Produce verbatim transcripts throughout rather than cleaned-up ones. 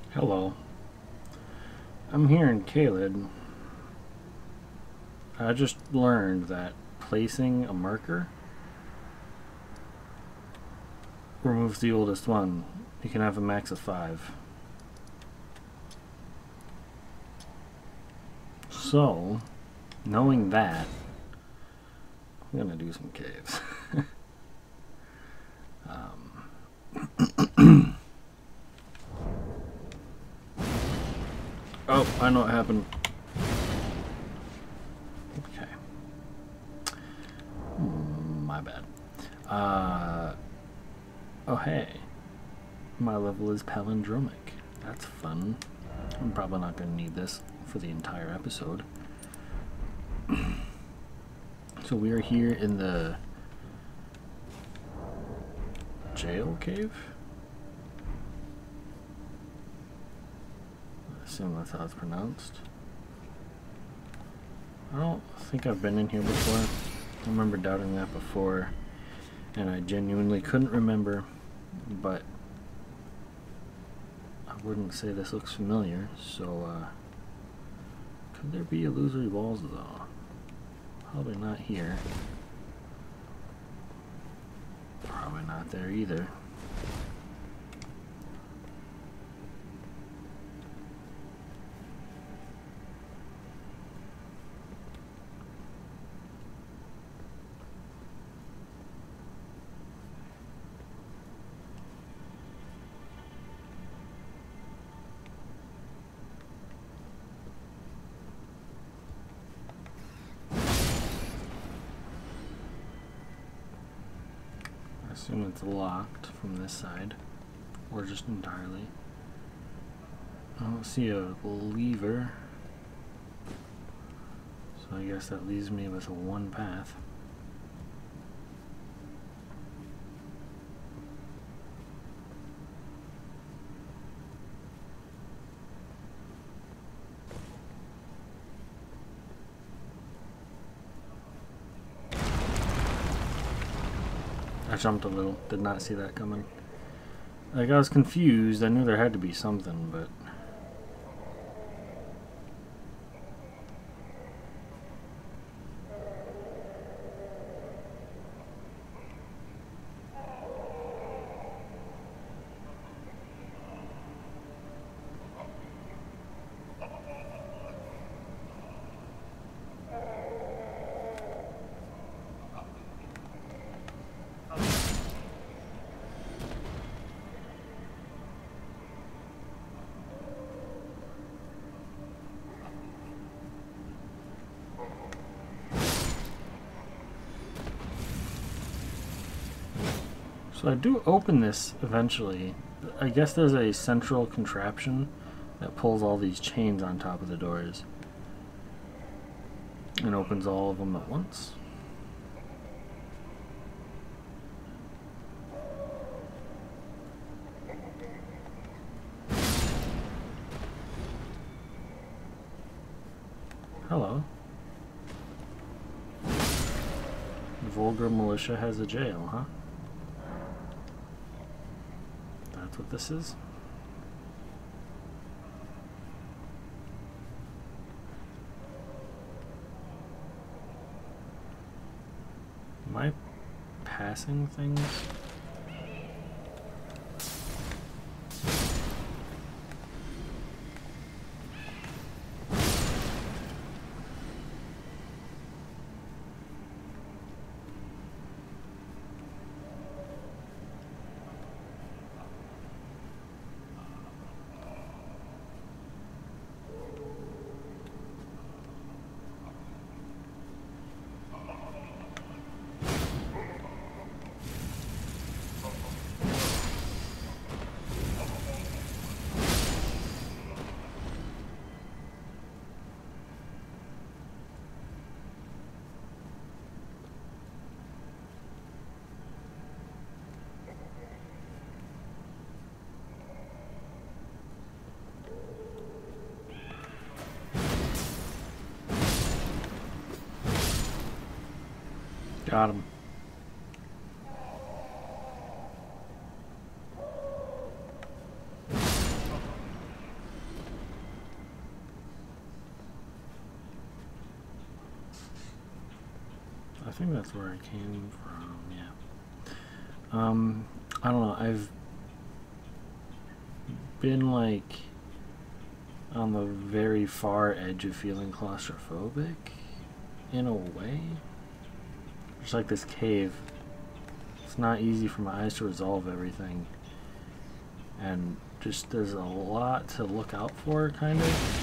Hello. I'm here in Caelid. I just learned that placing a marker removes the oldest one. You can have a max of five. So, knowing that, I'm gonna do some caves. um. Oh, I know what happened. Okay. Mm, my bad. Uh, oh, hey. My level is palindromic. That's fun. I'm probably not going to need this for the entire episode. So we are here in the Gaol Cave? I assume that's how it's pronounced. I don't think I've been in here before. I remember doubting that before, and I genuinely couldn't remember, but I wouldn't say this looks familiar, so uh, could there be illusory walls though? Probably not here. Probably not there either. I assume it's locked from this side, or just entirely. I don't see a lever, so I guess that leaves me with one path. I jumped a little, did not see that coming. Like, I was confused, I knew there had to be something, but... So I do open this eventually. I guess there's a central contraption that pulls all these chains on top of the doors and opens all of them at once. Hello. Vulgar militia has a jail, huh? That's what this is. Am I passing things? Got him. think that's where I came from, yeah. Um, I don't know, I've been like on the very far edge of feeling claustrophobic in a way. Just like this cave. It's not easy for my eyes to resolve everything. And just there's a lot to look out for, kind of.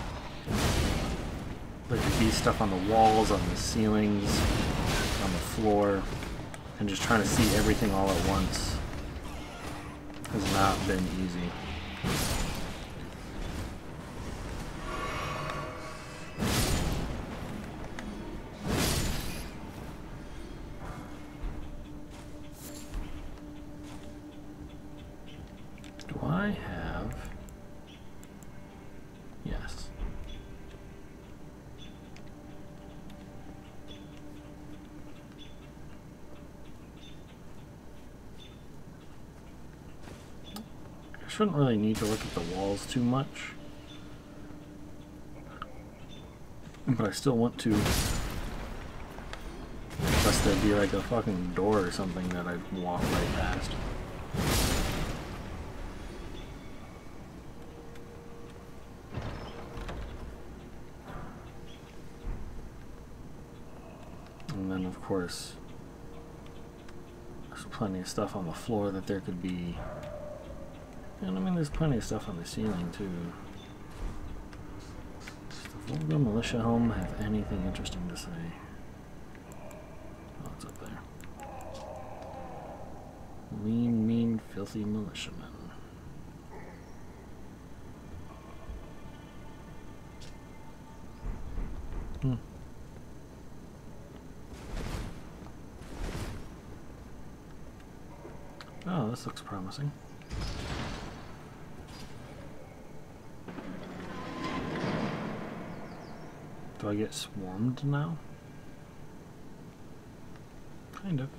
There could be stuff on the walls, on the ceilings, on the floor, and just trying to see everything all at once has not been easy. Do I have... Yes. I shouldn't really need to look at the walls too much, but I still want to, unless there'd be like a fucking door or something that I'd walk right past. And then of course there's plenty of stuff on the floor that there could be. And I mean, there's plenty of stuff on the ceiling, too. Does the Vulgar Militia Home have anything interesting to say? Oh, it's up there. Lean, mean, filthy militiamen. Hmm. Oh, this looks promising. Do I get swarmed now? Kind of.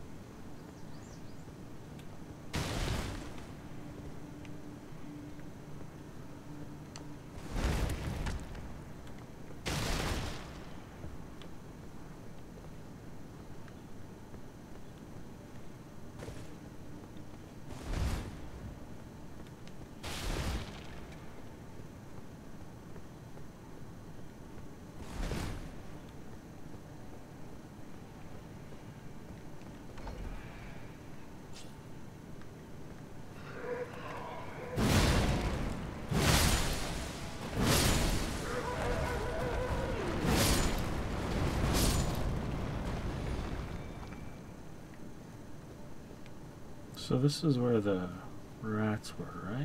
So this is where the rats were, right?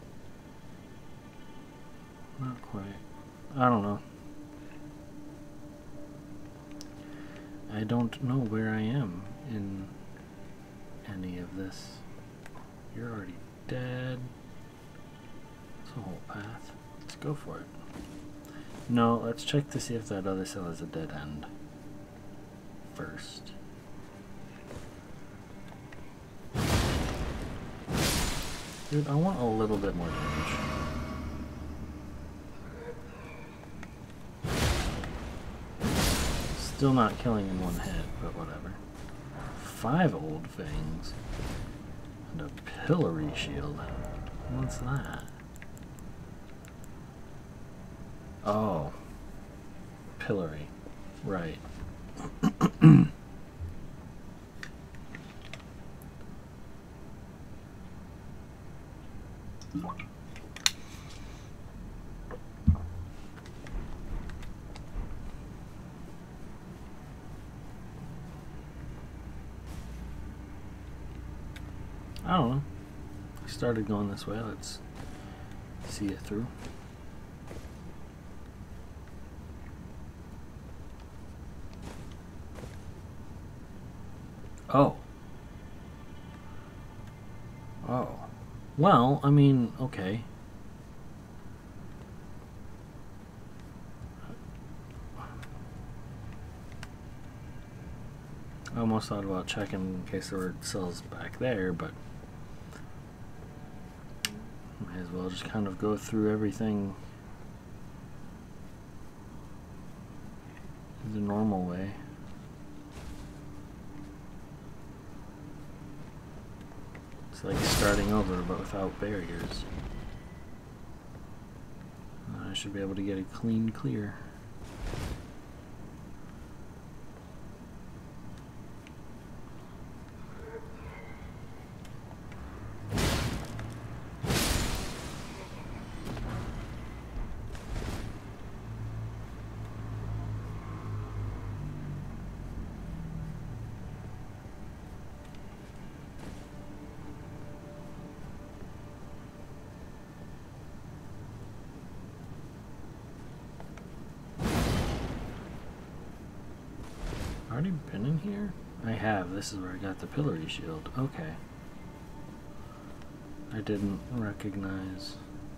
Not quite. I don't know. I don't know where I am in any of this. You're already dead. It's a whole path. Let's go for it. No, let's check to see if that other cell is a dead end first. Dude, I want a little bit more damage. Still not killing in one hit, but whatever. Five old fangs. And a pillory shield. What's that? Oh. Pillory. Right. I don't know. I started going this way. Let's see it through. Oh. Oh. Well, I mean, okay. I almost thought about checking in case there were cells back there, but might as well just kind of go through everything the normal way. It's like starting over, but without barriers. I should be able to get a clean clear. Already been in here? I have. This is where I got the pillory shield. Okay. I didn't recognize.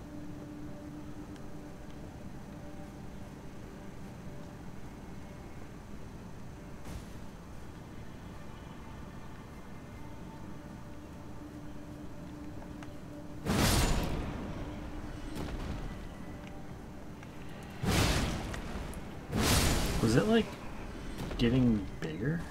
Was it like getting bigger?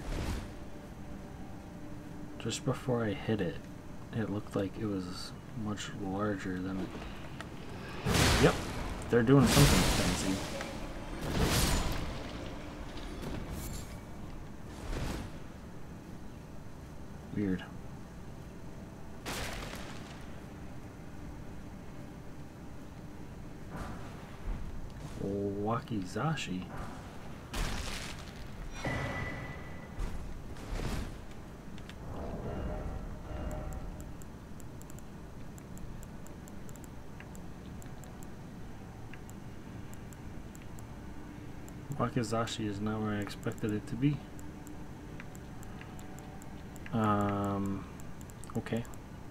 Just before I hit it, it looked like it was much larger than it. Yep, they're doing something fancy. Weird. Wakizashi. Wakizashi is not where I expected it to be. Um, okay.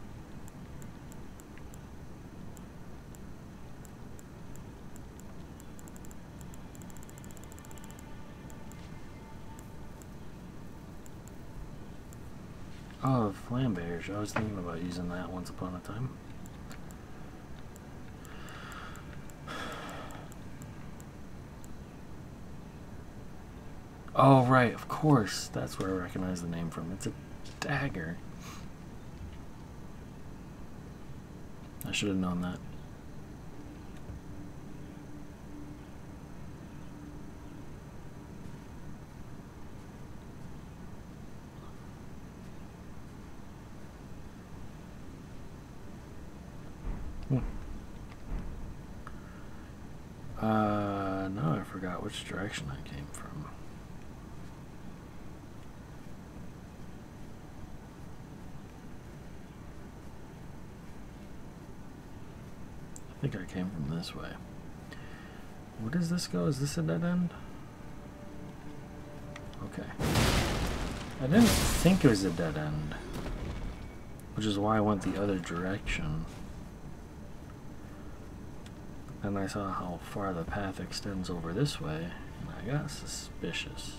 Oh, flambears. I was thinking about using that once upon a time. Oh, right, of course. That's where I recognize the name from. It's a dagger. I should have known that. Hmm. Uh, now I forgot which direction I came from. I think I came from this way. Where does this go? Is this a dead end? Okay. I didn't think it was a dead end, which is why I went the other direction. And I saw how far the path extends over this way, and I got suspicious.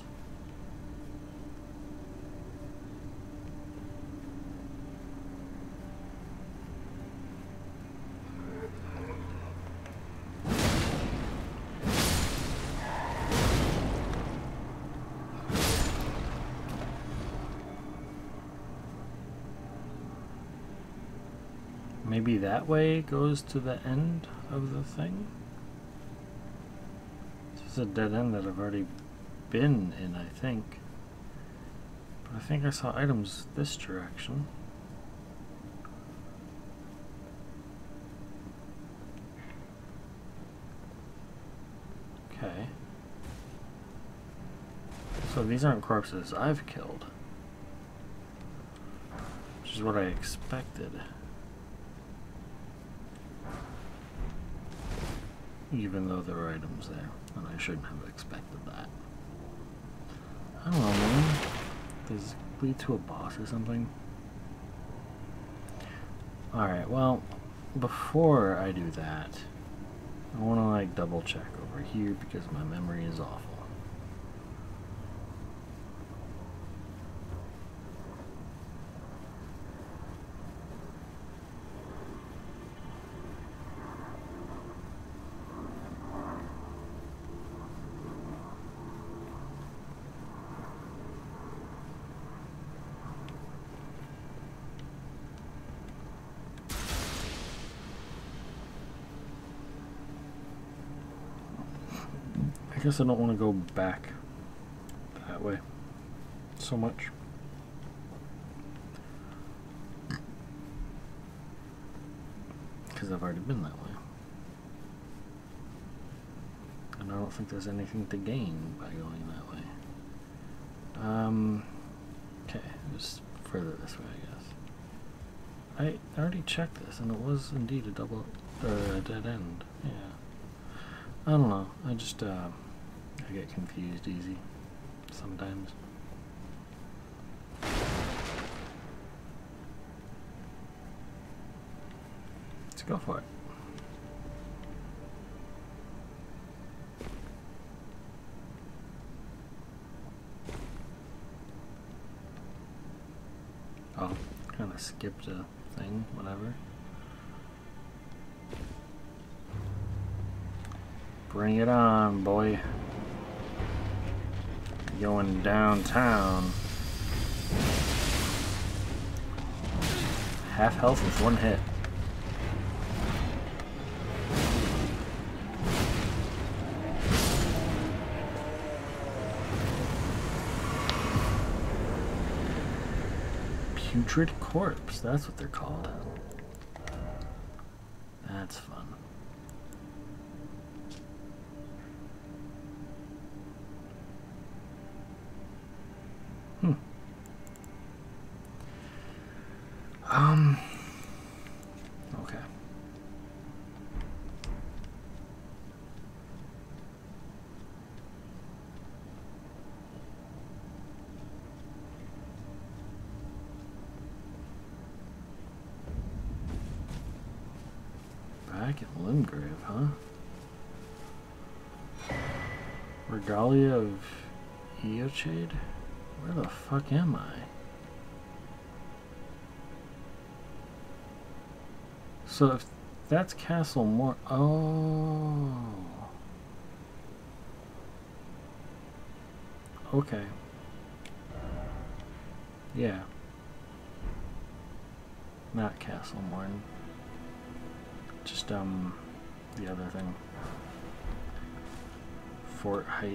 Maybe that way goes to the end of the thing? This is a dead end that I've already been in, I think. But I think I saw items this direction. Okay. So these aren't corpses I've killed, which is what I expected. Even though there were items there, and I shouldn't have expected that. I don't know, man. Does it lead to a boss or something? Alright, well, before I do that, I want to like double check over here because my memory is awful. I guess I don't want to go back that way so much. Because I've already been that way. And I don't think there's anything to gain by going that way. Um, okay, just further this way, I guess. I already checked this, and it was indeed a double, or a dead end. Yeah. I don't know. I just, uh, I get confused easy sometimes. Let's go for it. Oh, kind of skipped a thing, whatever. Bring it on, boy. Going downtown. Half health with one hit. Putrid corpse, that's what they're called. That's fun. Hmm. Um. Okay. Back at Limgrave, huh? Regalia of Eochaid? Where the fuck am I? So if that's Castle Mor- oh. Okay. Yeah. Not Castle Morn. Just, um, the other thing. Fort Haight.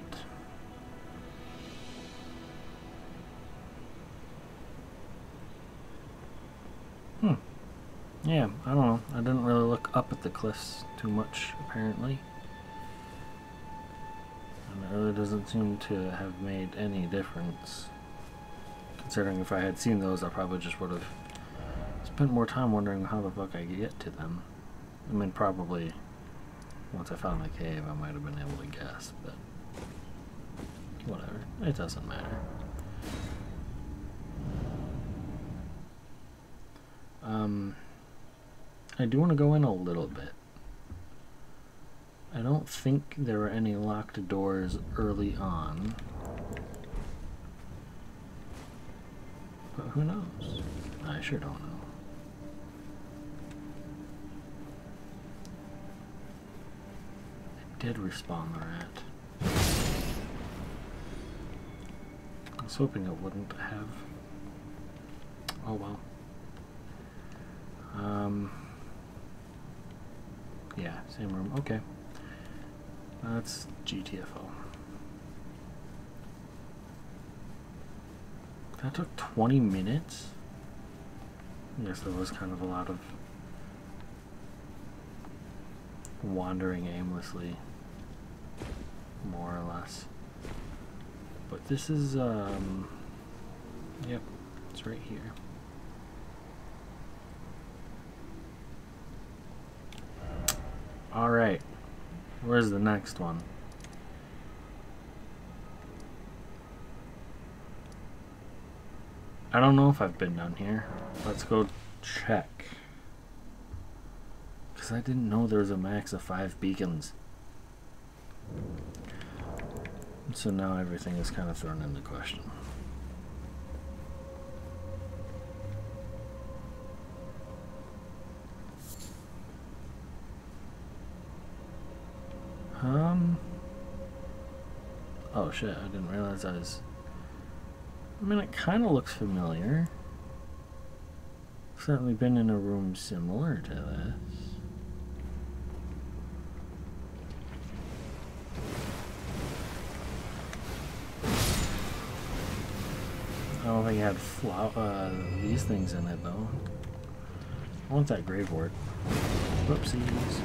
Hmm. Yeah, I don't know. I didn't really look up at the cliffs too much, apparently. And it really doesn't seem to have made any difference. Considering if I had seen those, I probably just would have spent more time wondering how the fuck I could get to them. I mean, probably once I found the cave, I might have been able to guess, but whatever. It doesn't matter. Um, I do want to go in a little bit. I don't think there were any locked doors early on. But who knows? I sure don't know. It did respawn the rat. I was hoping it wouldn't have. Oh well. Um, yeah, same room. Okay. That's G T F O. That took twenty minutes? I guess there was kind of a lot of wandering aimlessly, more or less. But this is, um, yep, it's right here. Alright, where's the next one? I don't know if I've been down here. Let's go check. Because I didn't know there was a max of five beacons. So now everything is kind of thrown into question. Um. Oh shit, I didn't realize I was. I mean, it kind of looks familiar. Certainly been in a room similar to this. don't think it had flower, uh, these things in it though. I want that grave wort. Whoopsies.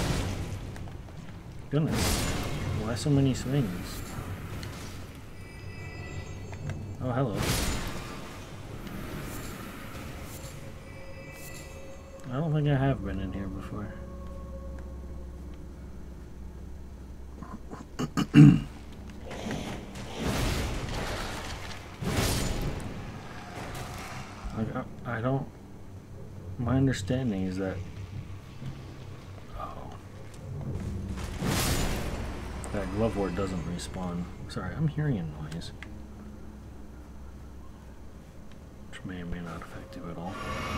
Goodness. Why so many swings? Oh, hello. I don't think I have been in here before. Like, I, I don't... My understanding is that... Oh. That glove ward doesn't respawn. Sorry, I'm hearing a noise. Which may or may not affect you at all.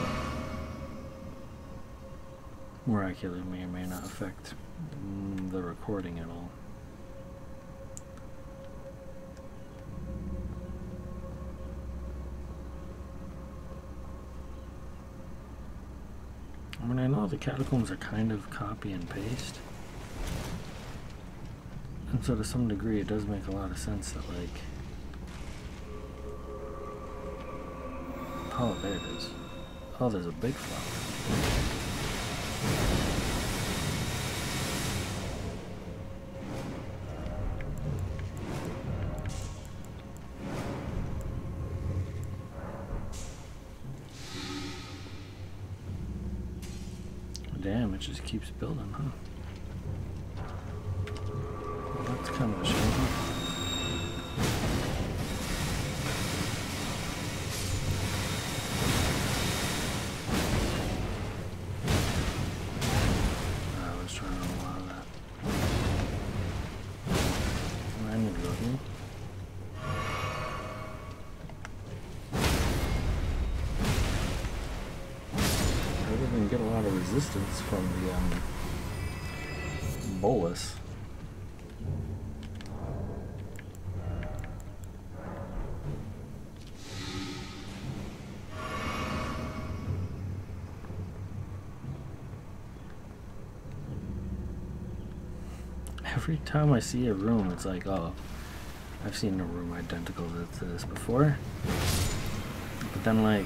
More accurately, may or may not affect mm, the recording at all. I mean, I know the catacombs are kind of copy and paste. And so to some degree it does make a lot of sense that, like... Oh, there it is. Oh, there's a big flower. Damn, it just keeps building, huh? Well, that's kind of a shame. I was trying to allow that. I need to go here. Get a lot of resistance from the um, bolus. Every time I see a room, it's like, oh, I've seen a room identical to this before. But then, like,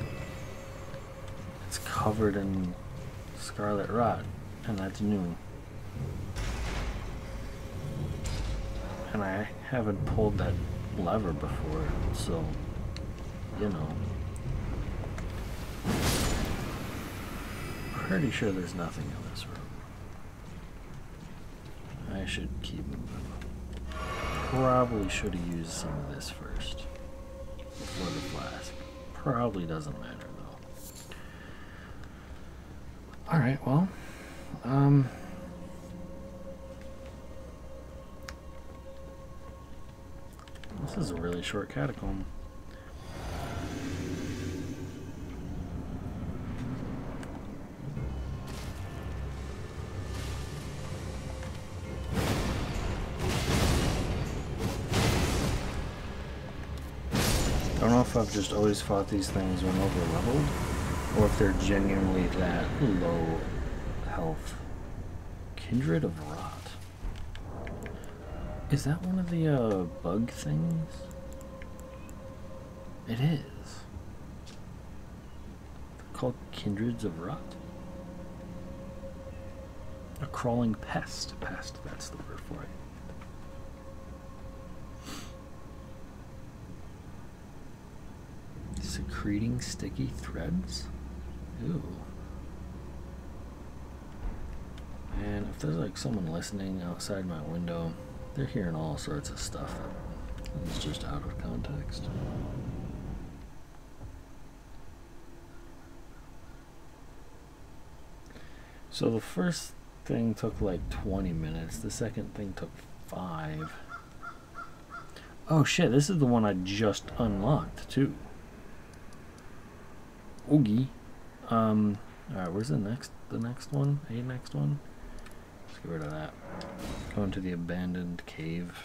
covered in scarlet rot, and that's new. And I haven't pulled that lever before, so, you know. Pretty sure there's nothing in this room. I should keep moving. Probably should have used some of this first before the flask. Probably doesn't matter. Alright, well, um, this is a really short catacomb. I don't know if I've just always fought these things when over leveled, or if they're genuinely that low health. Kindred of Rot. Is that one of the uh, bug things? It is. They're called Kindreds of Rot. A crawling pest. Pest, that's the word for it. Secreting sticky threads? Ooh. And if there's like someone listening outside my window, they're hearing all sorts of stuff that is just out of context. So the first thing took like twenty minutes, the second thing took five. Oh shit, this is the one I just unlocked too. Oogie. Um, alright, where's the next, the next one? A next one? Let's get rid of that. Going to the abandoned cave.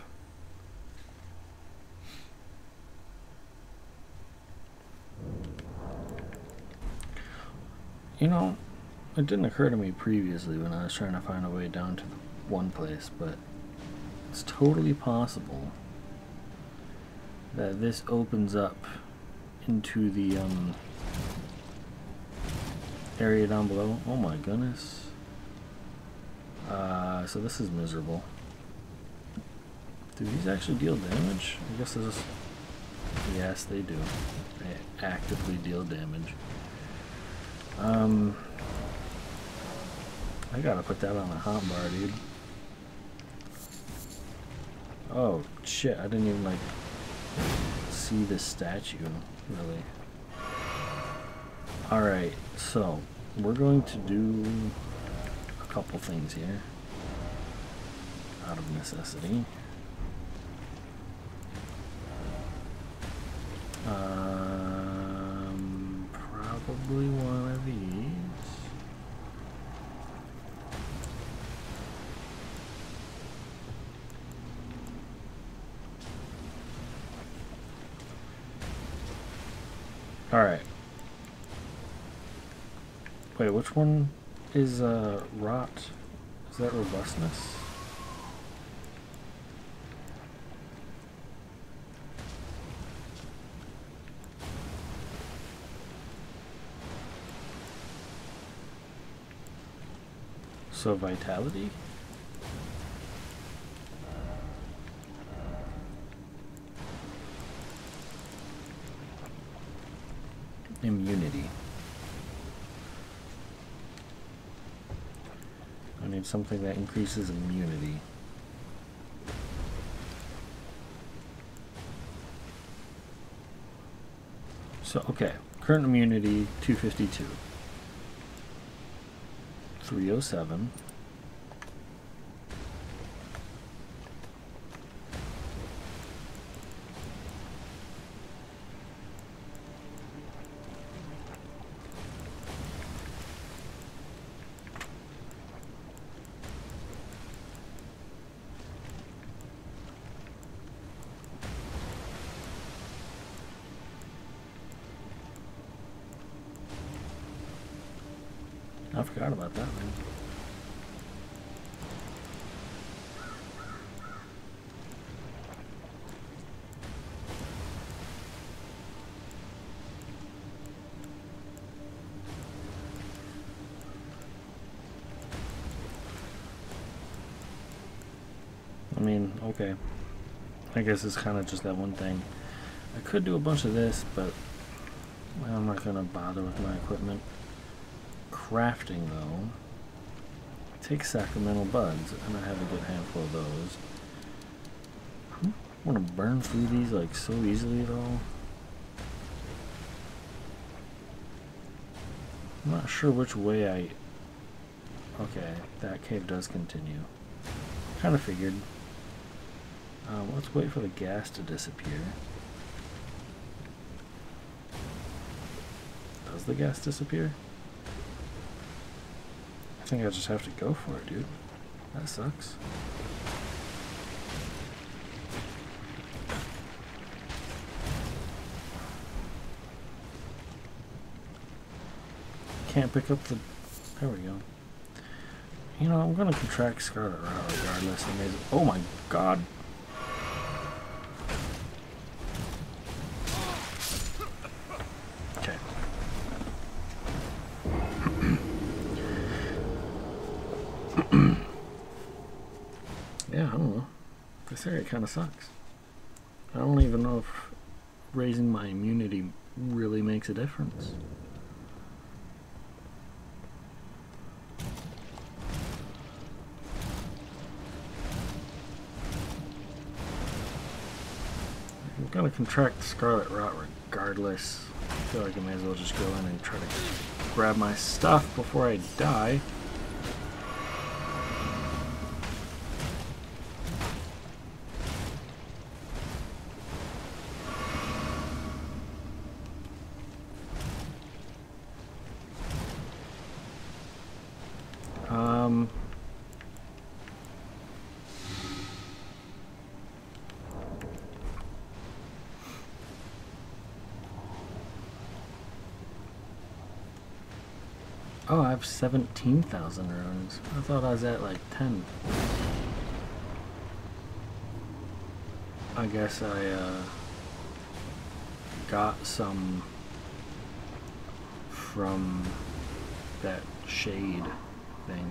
You know, it didn't occur to me previously when I was trying to find a way down to the one place, but it's totally possible that this opens up into the um, area down below. Oh my goodness. Uh, so this is miserable. Do these actually deal damage? I guess this is... Yes, they do. They actively deal damage. Um, I gotta put that on a hotbar, dude. Oh, shit, I didn't even, like, see this statue, really. Alright, so, we're going to do a couple things here. Out of necessity. Um, probably one of these. Alright. Wait, which one is uh, rot? Is that robustness? So vitality? Immunity. I need something that increases immunity. So, okay. Current immunity, two fifty-two. three oh seven. I forgot about that one. I mean, okay. I guess it's kind of just that one thing. I could do a bunch of this, but I'm not going to bother with my equipment. Crafting, though, takes sacramental buds, and I have a good handful of those. I want to burn through these like so easily, though. I'm not sure which way I... Okay, that cave does continue. Kind of figured. Um, let's wait for the gas to disappear. Does the gas disappear? I think I just have to go for it, dude. That sucks. Can't pick up the... There we go. You know, I'm gonna contract Scarlet Rot regardless. Amazing. Oh my god! Okay. Yeah, I don't know. This area kind of sucks. I don't even know if raising my immunity really makes a difference. I'm gonna contract Scarlet Rot regardless. I feel like I may as well just go in and try to grab my stuff before I die. Um... Oh, I have seventeen thousand runes. I thought I was at like ten. I guess I, uh... got some from that shade thing.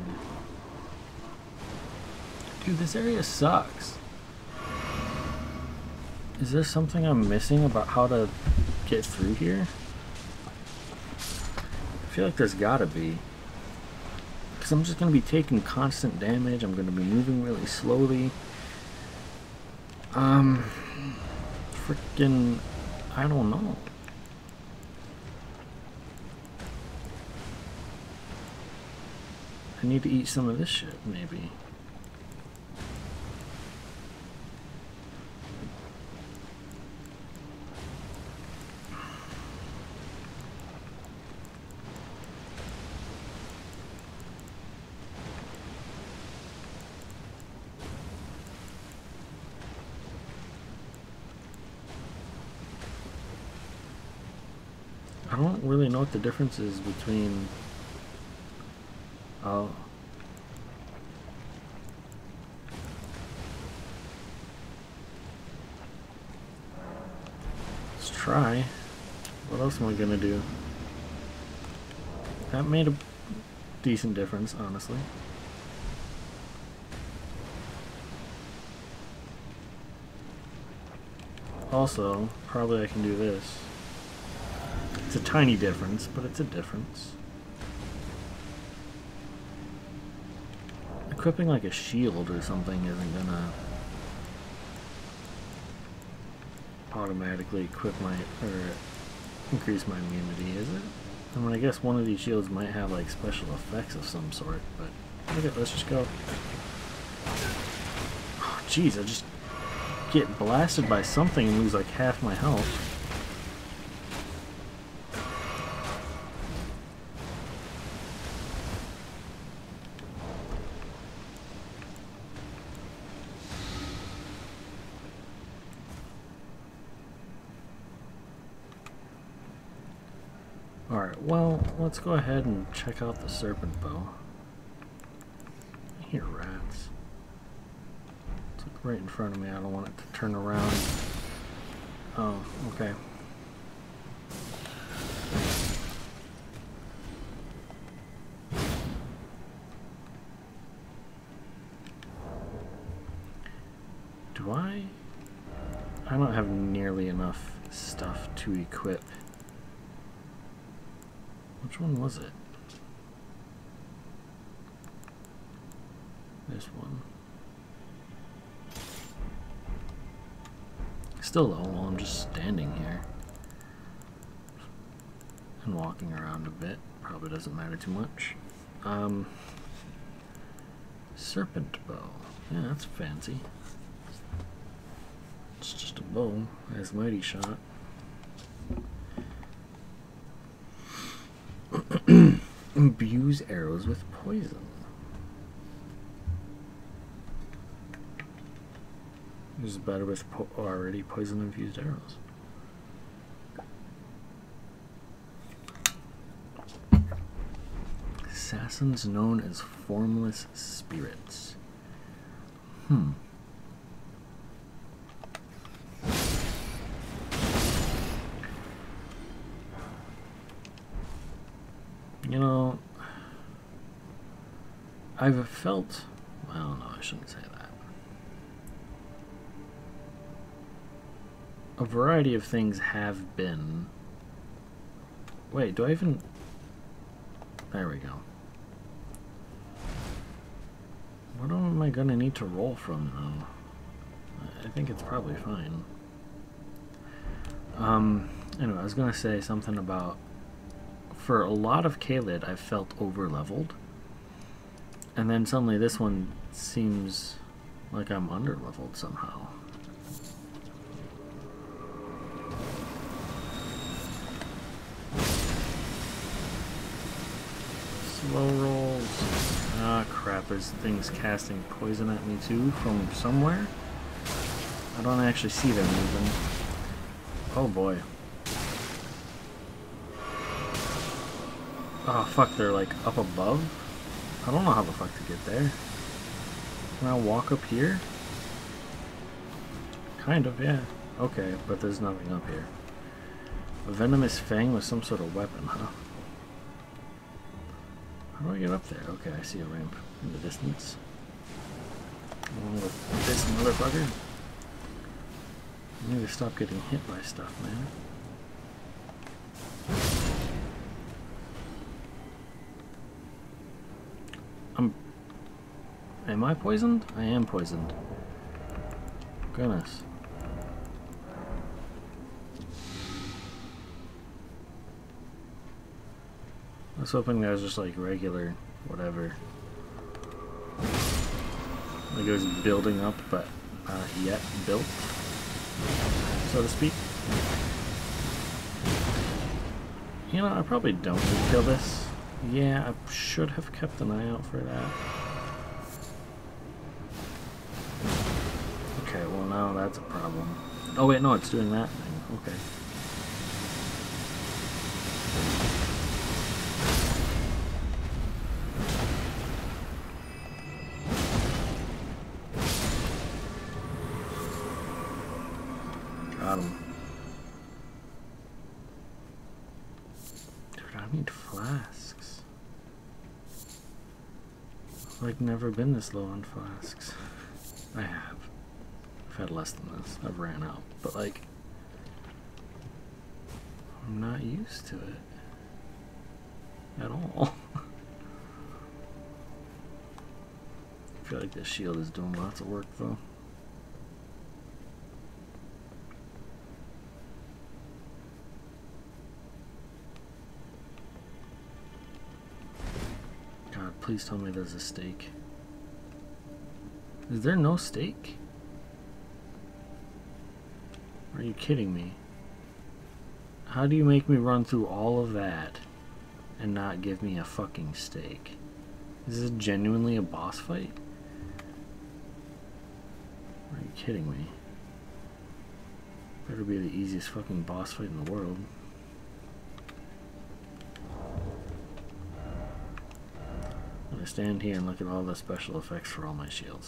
Dude, this area sucks. Is there something I'm missing about how to get through here? I feel like there's gotta be. Because I'm just going to be taking constant damage. I'm going to be moving really slowly. Um, freaking, I don't know. I need to eat some of this shit, maybe. I don't really know what the difference is between... Oh. Let's try. What else am I gonna do? That made a decent difference, honestly. Also, probably I can do this. It's a tiny difference, but it's a difference. Equipping like a shield or something isn't gonna automatically equip my, or increase my immunity, is it? I mean, I guess one of these shields might have like special effects of some sort, but okay, let's just go. Oh, jeez, I just get blasted by something and lose like half my health. Alright, well, let's go ahead and check out the serpent bow. I hear rats. It's like right in front of me. I don't want it to turn around. Oh, okay. Do I? I don't have nearly enough stuff to equip. Which one was it? This one. Still though, while I'm just standing here and walking around a bit, probably doesn't matter too much. Um, serpent bow. Yeah, that's fancy. It's just a bow. Has mighty shot. Imbues arrows with poison. This is better with po already poison infused arrows. Assassins known as formless spirits. Hmm. You know, I've felt, well, no, I shouldn't say that. A variety of things have been, wait, do I even, there we go. What am I gonna need to roll from though? I think it's probably fine. Um, anyway, I was gonna say something about, for a lot of Caelid, I've felt over-leveled. And then suddenly this one seems like I'm under-leveled somehow. Slow rolls. Ah, crap. There's things casting poison at me too from somewhere. I don't actually see them moving. Oh boy. Oh fuck, they're like up above? I don't know how the fuck to get there. Can I walk up here? Kind of, yeah. Okay, but there's nothing up here. A venomous fang with some sort of weapon, huh? How do I get up there? Okay, I see a ramp in the distance. Along with this motherfucker. I need to stop getting hit by stuff, man. I'm... Am I poisoned? I am poisoned. Goodness. I was hoping that was just like regular, whatever. Like it was building up, but not yet built, so to speak. You know, I probably don't need to kill this. Yeah, I should have kept an eye out for that. Okay, well now that's a problem. Oh wait, no, it's doing that thing. Okay. Got him. Dude, I need flasks. I've like never been this low on flasks. I have. I've had less than this. I've ran out. But like, I'm not used to it at all. I feel like this shield is doing lots of work though. God, please tell me there's a stake. Is there no stake? Are you kidding me? How do you make me run through all of that and not give me a fucking stake? Is this genuinely a boss fight? Are you kidding me? Better be the easiest fucking boss fight in the world. I'm gonna stand here and look at all the special effects for all my shields.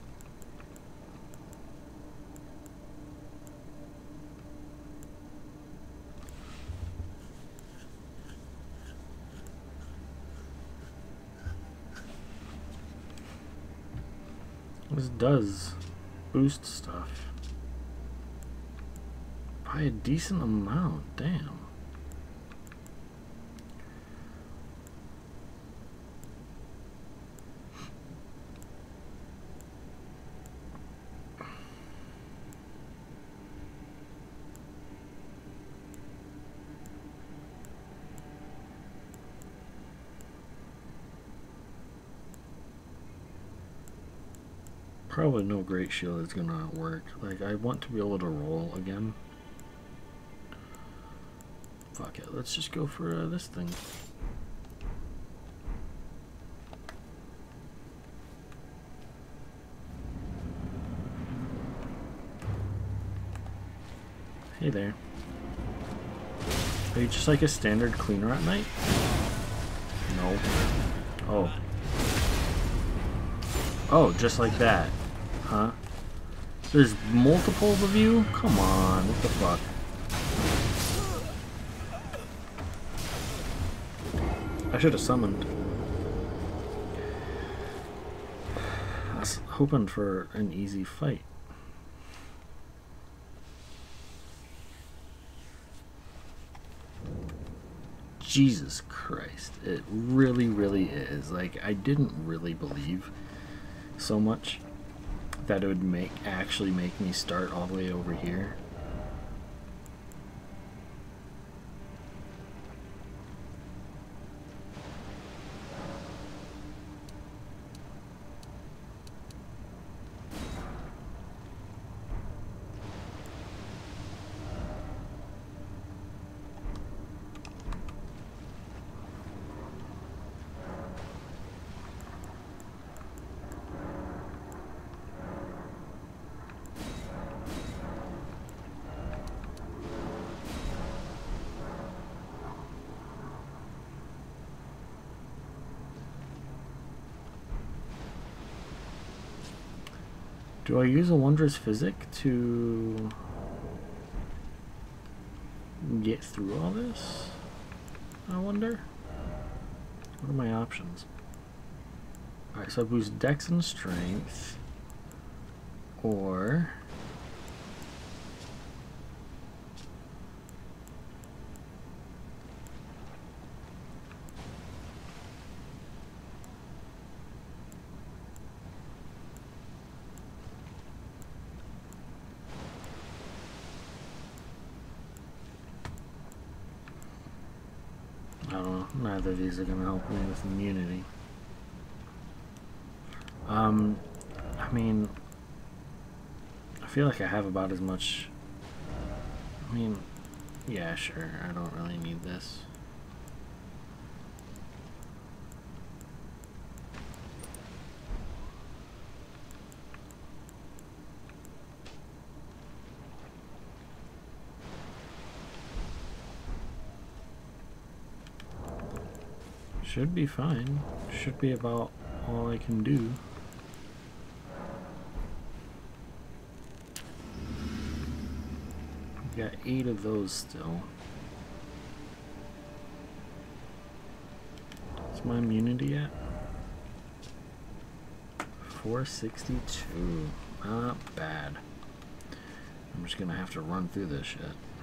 This does boost stuff by a decent amount, damn. Probably no great shield is gonna work. Like, I want to be able to roll again. Fuck it, let's just go for uh, this thing. Hey there. Are you just like a standard cleaner at night? No. Oh. Oh, just like that. Huh? There's multiples of you? Come on, what the fuck? I should have summoned. I was hoping for an easy fight. Jesus Christ. It really, really is. Like, I didn't really believe so much that it would make actually make me start all the way over here. Do I use a Wondrous Physic to get through all this? I wonder. What are my options? Alright, so I boost Dex and Strength. Or... I don't know. Neither of these are going to help me with immunity. Um, I mean, I feel like I have about as much. I mean, yeah, sure. I don't really need this. Should be fine. Should be about all I can do. I've got eight of those still. What's my immunity at? four sixty-two. Not bad. I'm just gonna have to run through this shit.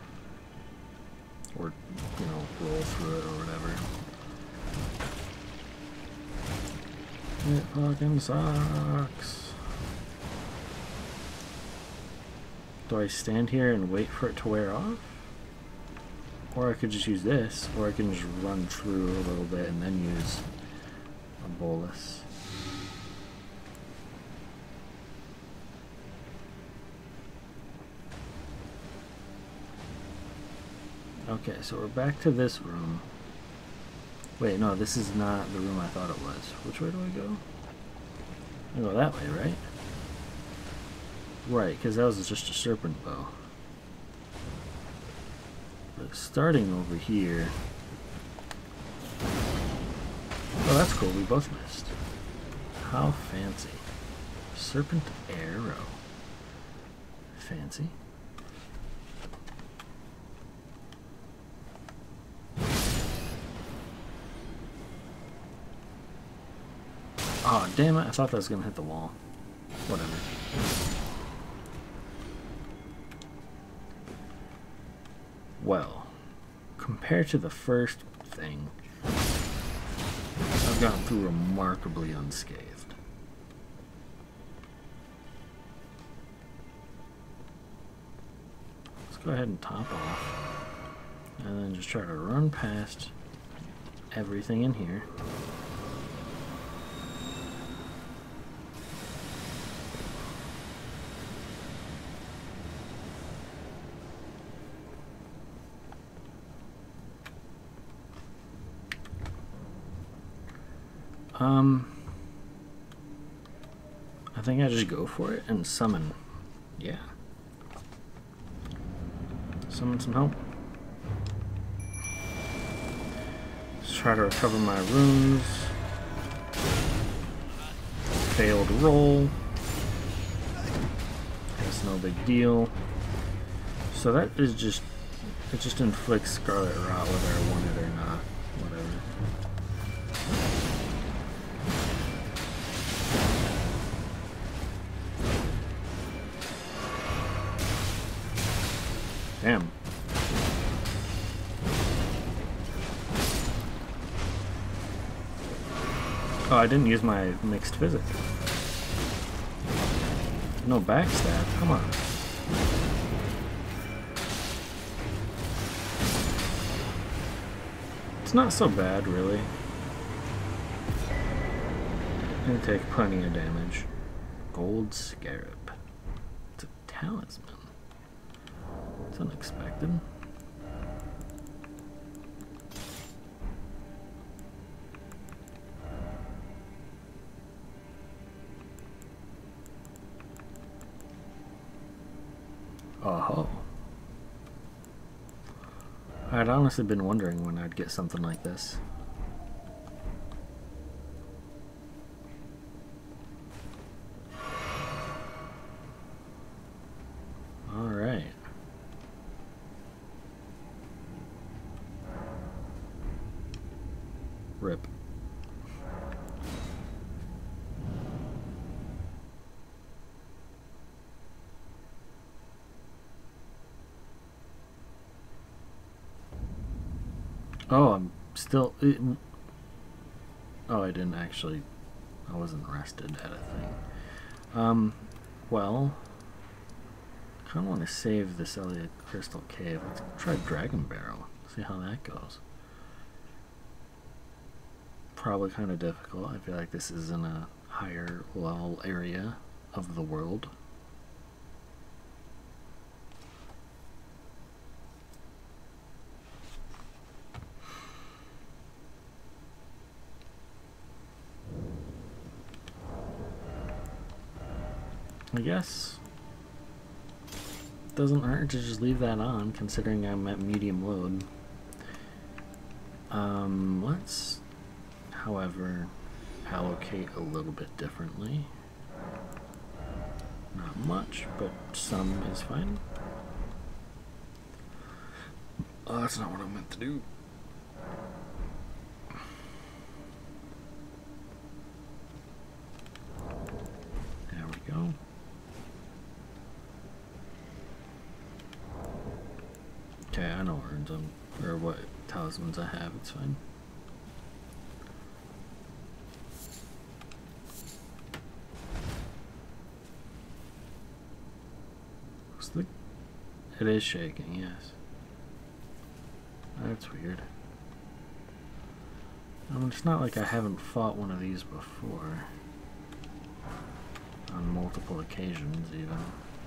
Or, you know, roll through it or whatever. It fucking sucks. Do I stand here and wait for it to wear off? Or I could just use this, or I can just run through a little bit and then use a bolus. Okay, so we're back to this room. Wait, no, this is not the room I thought it was. Which way do I go? I go that way, right? Right, because that was just a serpent bow. But starting over here... Oh, that's cool. We both missed. How fancy. Serpent arrow. Fancy. Oh, damn it. I thought that was going to hit the wall. Whatever. Well, compared to the first thing, I've gotten through remarkably unscathed. Let's go ahead and top off. And then just try to run past everything in here. Um, I think I just go for it and summon. Yeah. Summon some help. Let's try to recover my runes. Failed roll. That's no big deal. So that is just, it just inflicts Scarlet Rot whether I want it or not. Whatever. Damn. Oh, I didn't use my mixed physic. No backstab, come on. It's not so bad, really. Gonna take plenty of damage. Gold Scarab. It's a talisman. It's unexpected. Oh. I'd honestly been wondering when I'd get something like this. Oh, I'm still... It, oh, I didn't actually... I wasn't rested at a thing. Um, well... I kind of want to save the Sellia Crystal Cave. Let's try Dragonbarrow. See how that goes. Probably kind of difficult. I feel like this is in a higher level area of the world. I guess it doesn't hurt to just leave that on, considering I'm at medium load. Um, let's, however, allocate a little bit differently. Not much, but some is fine. Oh, that's not what I meant to do. There we go. Okay, I know what urns I'm, or what talismans I have, it's fine. Looks like it is shaking, yes. That's weird. I mean, it's not like I haven't fought one of these before. On multiple occasions, even.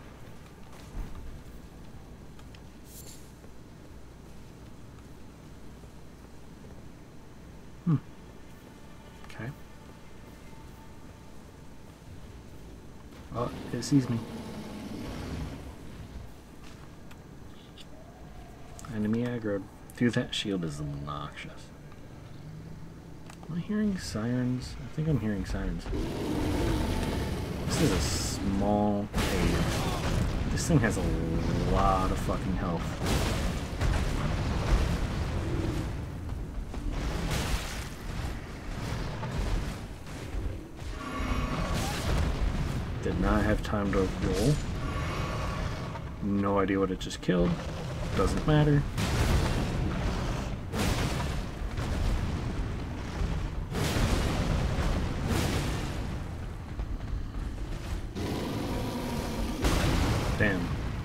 Hmm. Okay. Oh, it sees me. Enemy aggroed. Dude, that shield is obnoxious. Am I hearing sirens? I think I'm hearing sirens. This is a small cave. This thing has a lot of fucking health. Did not have time to roll. No idea what it just killed. Doesn't matter. Damn.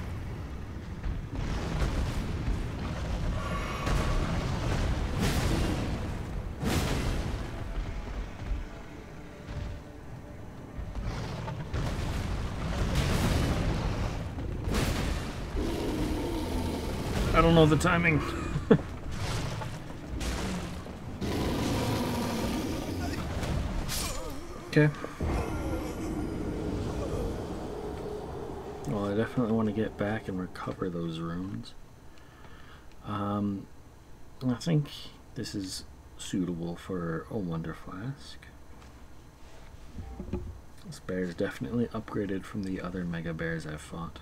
I don't know the timing. Okay. Well, I definitely want to get back and recover those runes. Um, I think this is suitable for a Wonder Flask. This bear is definitely upgraded from the other Mega Bears I've fought.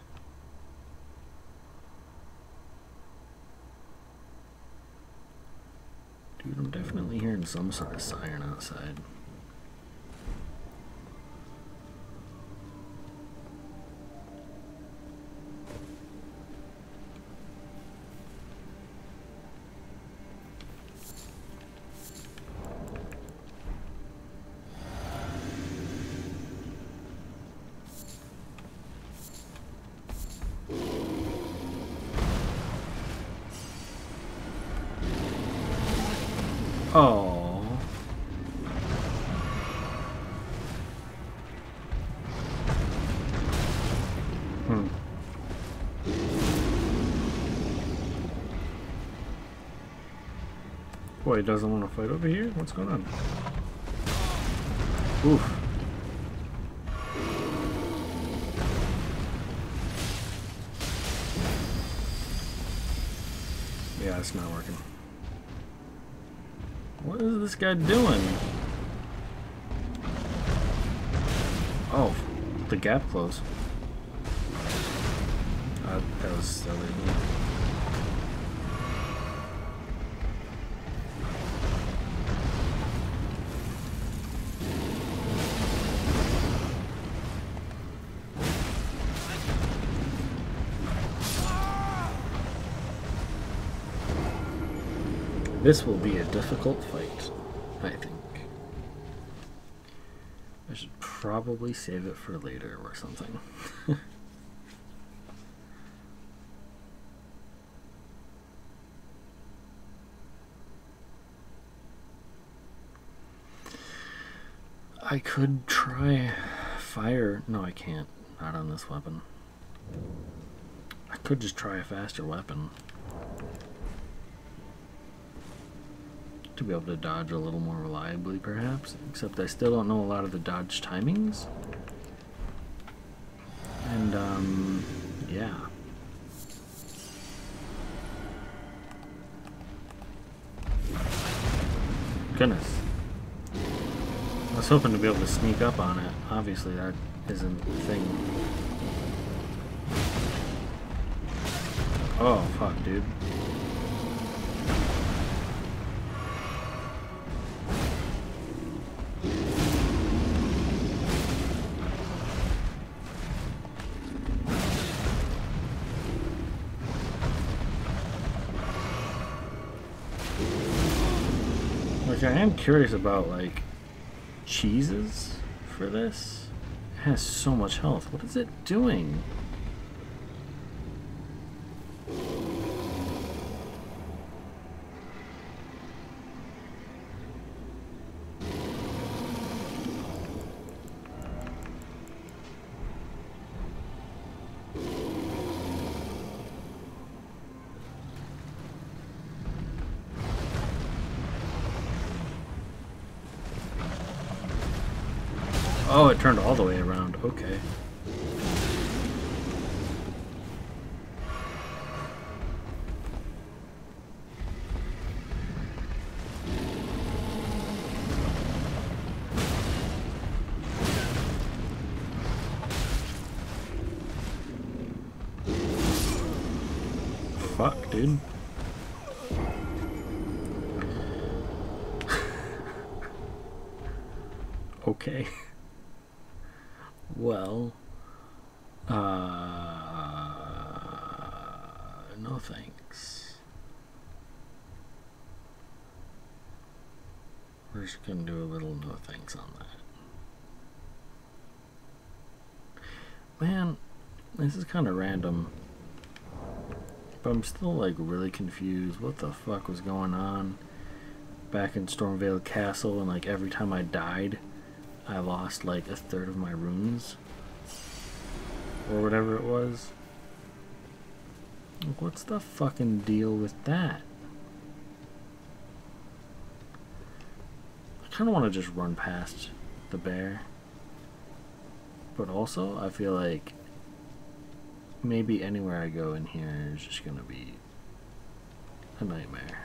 Dude, I'm definitely hearing some sort of siren outside. Oh. Hmm. Boy, he doesn't want to fight over here? What's going on? Oof. Yeah, it's not working. What is this guy doing? Oh, the gap closed. Uh, that was silly. This will be a difficult fight, I think. I should probably save it for later or something. I could try fire. No, I can't. Not on this weapon. I could just try a faster weapon. To be able to dodge a little more reliably, perhaps. Except I still don't know a lot of the dodge timings. And, um, yeah. Goodness. I was hoping to be able to sneak up on it. Obviously, that isn't a thing. Oh, fuck, dude. Like, I am curious about, like, cheeses for this. It has so much health. What is it doing? Oh, it turned all the way around. Okay. Fuck, dude. Okay. Well, uh, no thanks. We're just gonna do a little no thanks on that. Man, this is kind of random. But I'm still like really confused. What the fuck was going on back in Stormveil Castle, and like every time I died I lost like a third of my runes or whatever it was. Like, what's the fucking deal with that? I kind of want to just run past the bear, but also I feel like maybe anywhere I go in here is just gonna be a nightmare.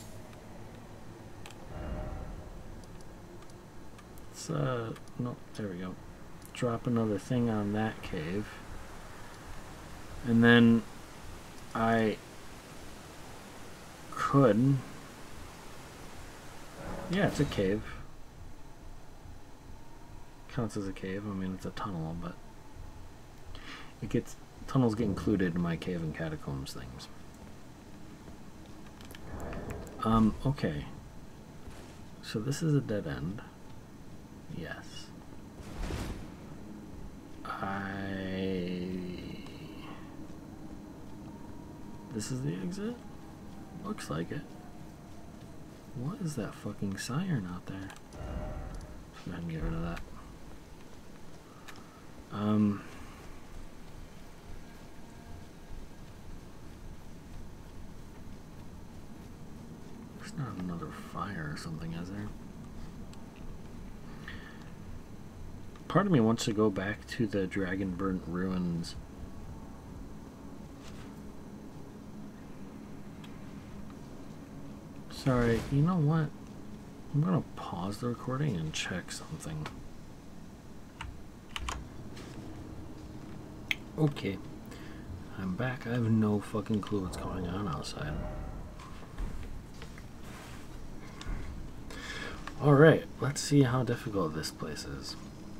Uh, no, there we go. Drop another thing on that cave. And then I could... Yeah, it's a cave. Counts as a cave. I mean, it's a tunnel, but it gets... Tunnels get included in my cave and catacombs things. Um, okay. So this is a dead end. Yes. I... This is the exit? Looks like it. What is that fucking siren out there? Let's go ahead and get rid of that. Um... There's not another fire or something, is there? Part of me wants to go back to the Dragon Burnt Ruins. Sorry, you know what? I'm gonna pause the recording and check something. Okay. I'm back. I have no fucking clue what's going on outside. Alright, let's see how difficult this place is.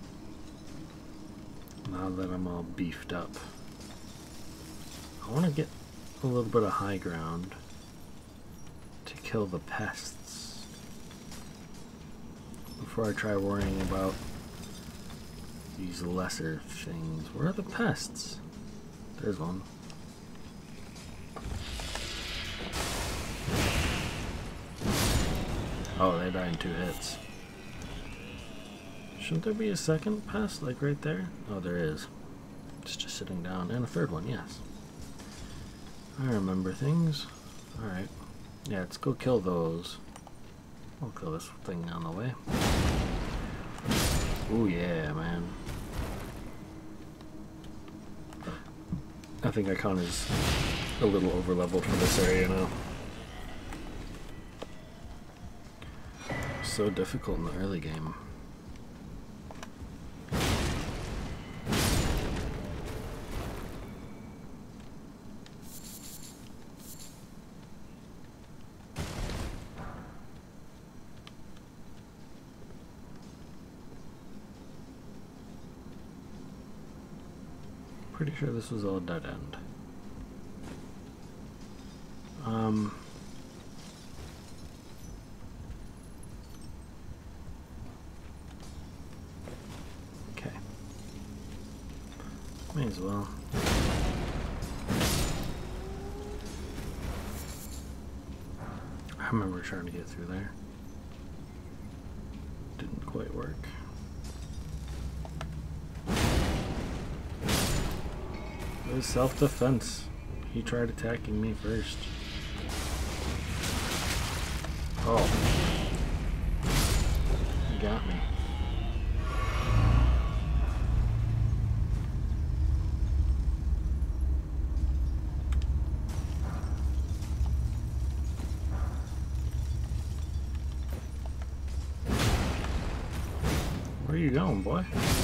Now that I'm all beefed up. I want to get a little bit of high ground to kill the pests before I try worrying about these lesser things. Where are the pests? There's one. Oh, they died in two hits. Shouldn't there be a second pest, like right there? Oh, there is. It's just sitting down. And a third one, yes. I remember things. Alright. Yeah, let's go kill those. We'll kill this thing on the way. Ooh, yeah, man. I think Icon is a little over leveled for this area now. So difficult in the early game. Pretty sure this was all dead end. Um, okay. May as well. I remember trying to get through there. Didn't quite work. It was self-defense. He tried attacking me first. Oh. He got me. Where are you going, boy?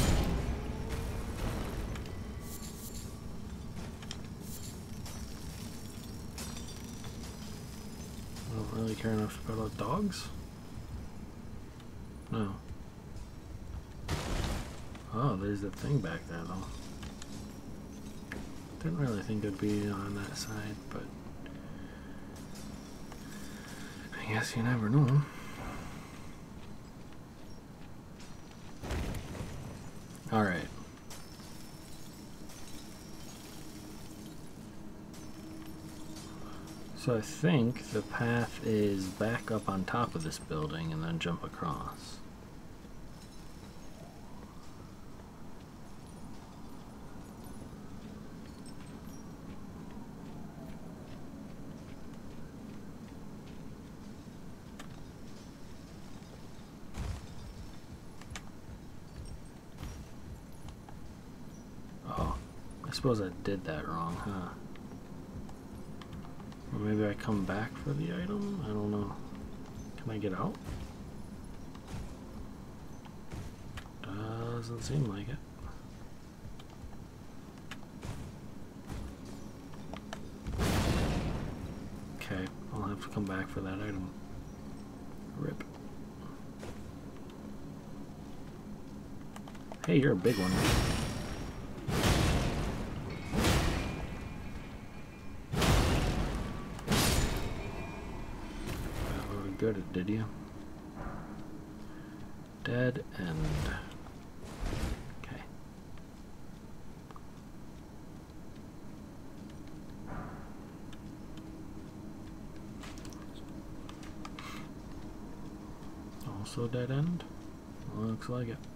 Really care enough about dogs? No. Oh, there's that thing back there though. Didn't really think it'd be on that side, but I guess you never know. Alright. So I think the path is back up on top of this building and then jump across. Oh, I suppose I did that wrong, huh? Or maybe I come back for the item? I don't know. Can I get out? Doesn't seem like it. Okay, I'll have to come back for that item. Rip. Hey, you're a big one. Good, it did you? Dead end. Okay. Also dead end? Looks like it.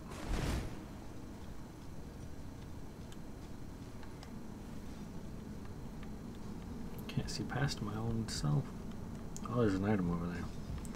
Can't see past my own self. Oh, there's an item over there.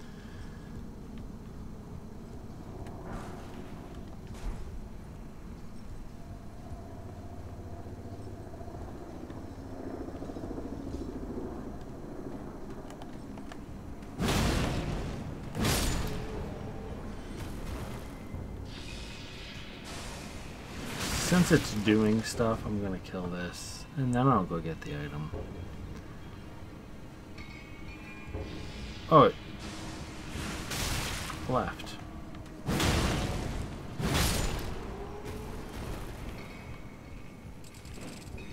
Since it's doing stuff, I'm gonna kill this, and then I'll go get the item. Oh, it left.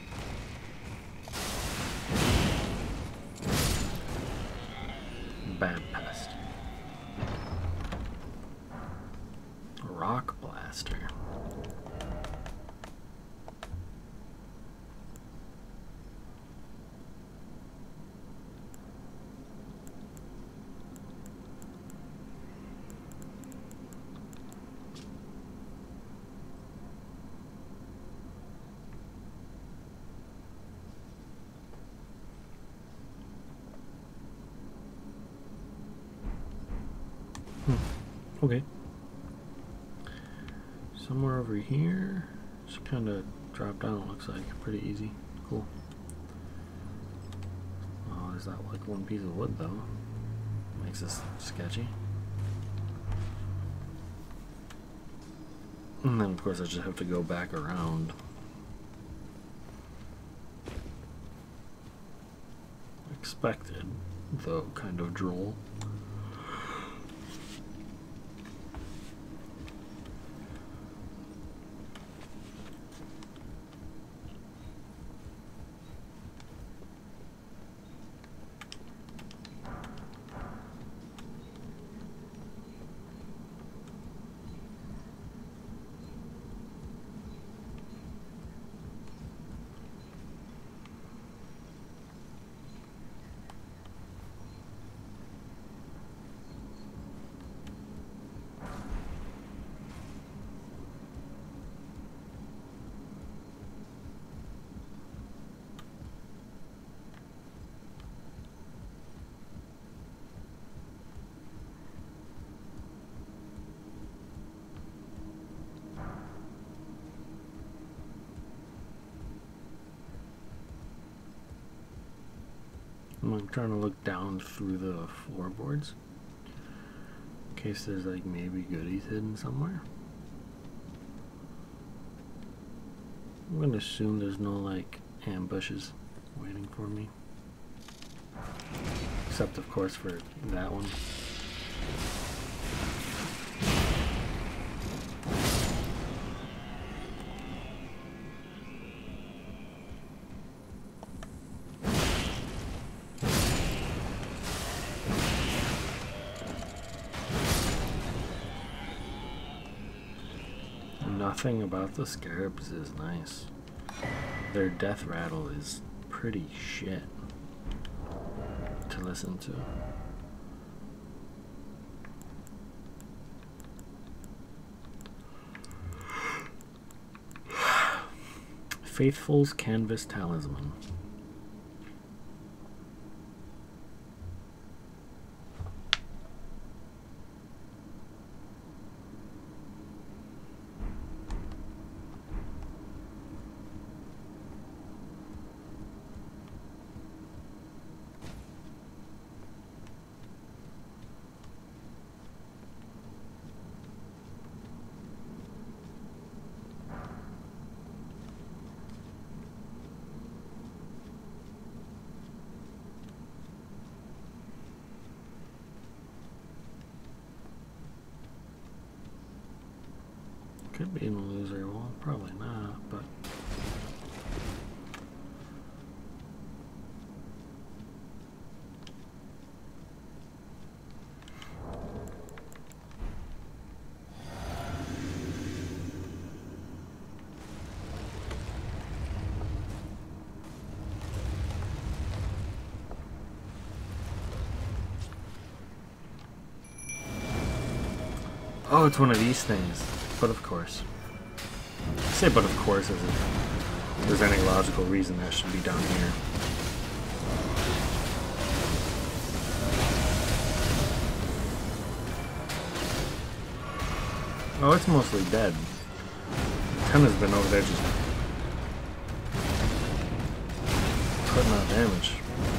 Bam. Okay. Somewhere over here. Just kind of drop down, looks like. Pretty easy. Cool. Oh, there's that like one piece of wood though. Makes this sketchy. And then of course I just have to go back around. Expected, though kind of droll. I'm trying to look down through the floorboards in case there's like maybe goodies hidden somewhere. I'm gonna assume there's no like ambushes waiting for me, except of course for that one. Nothing about the scarabs is nice. Their death rattle is pretty shit to listen to. Faithful's Canvas Talisman. Could be in the loser wall, probably not, but oh, it's one of these things. But of course. I say but of course as if there's any logical reason that should be down here. Oh, it's mostly dead. Ten has been over there just putting out damage.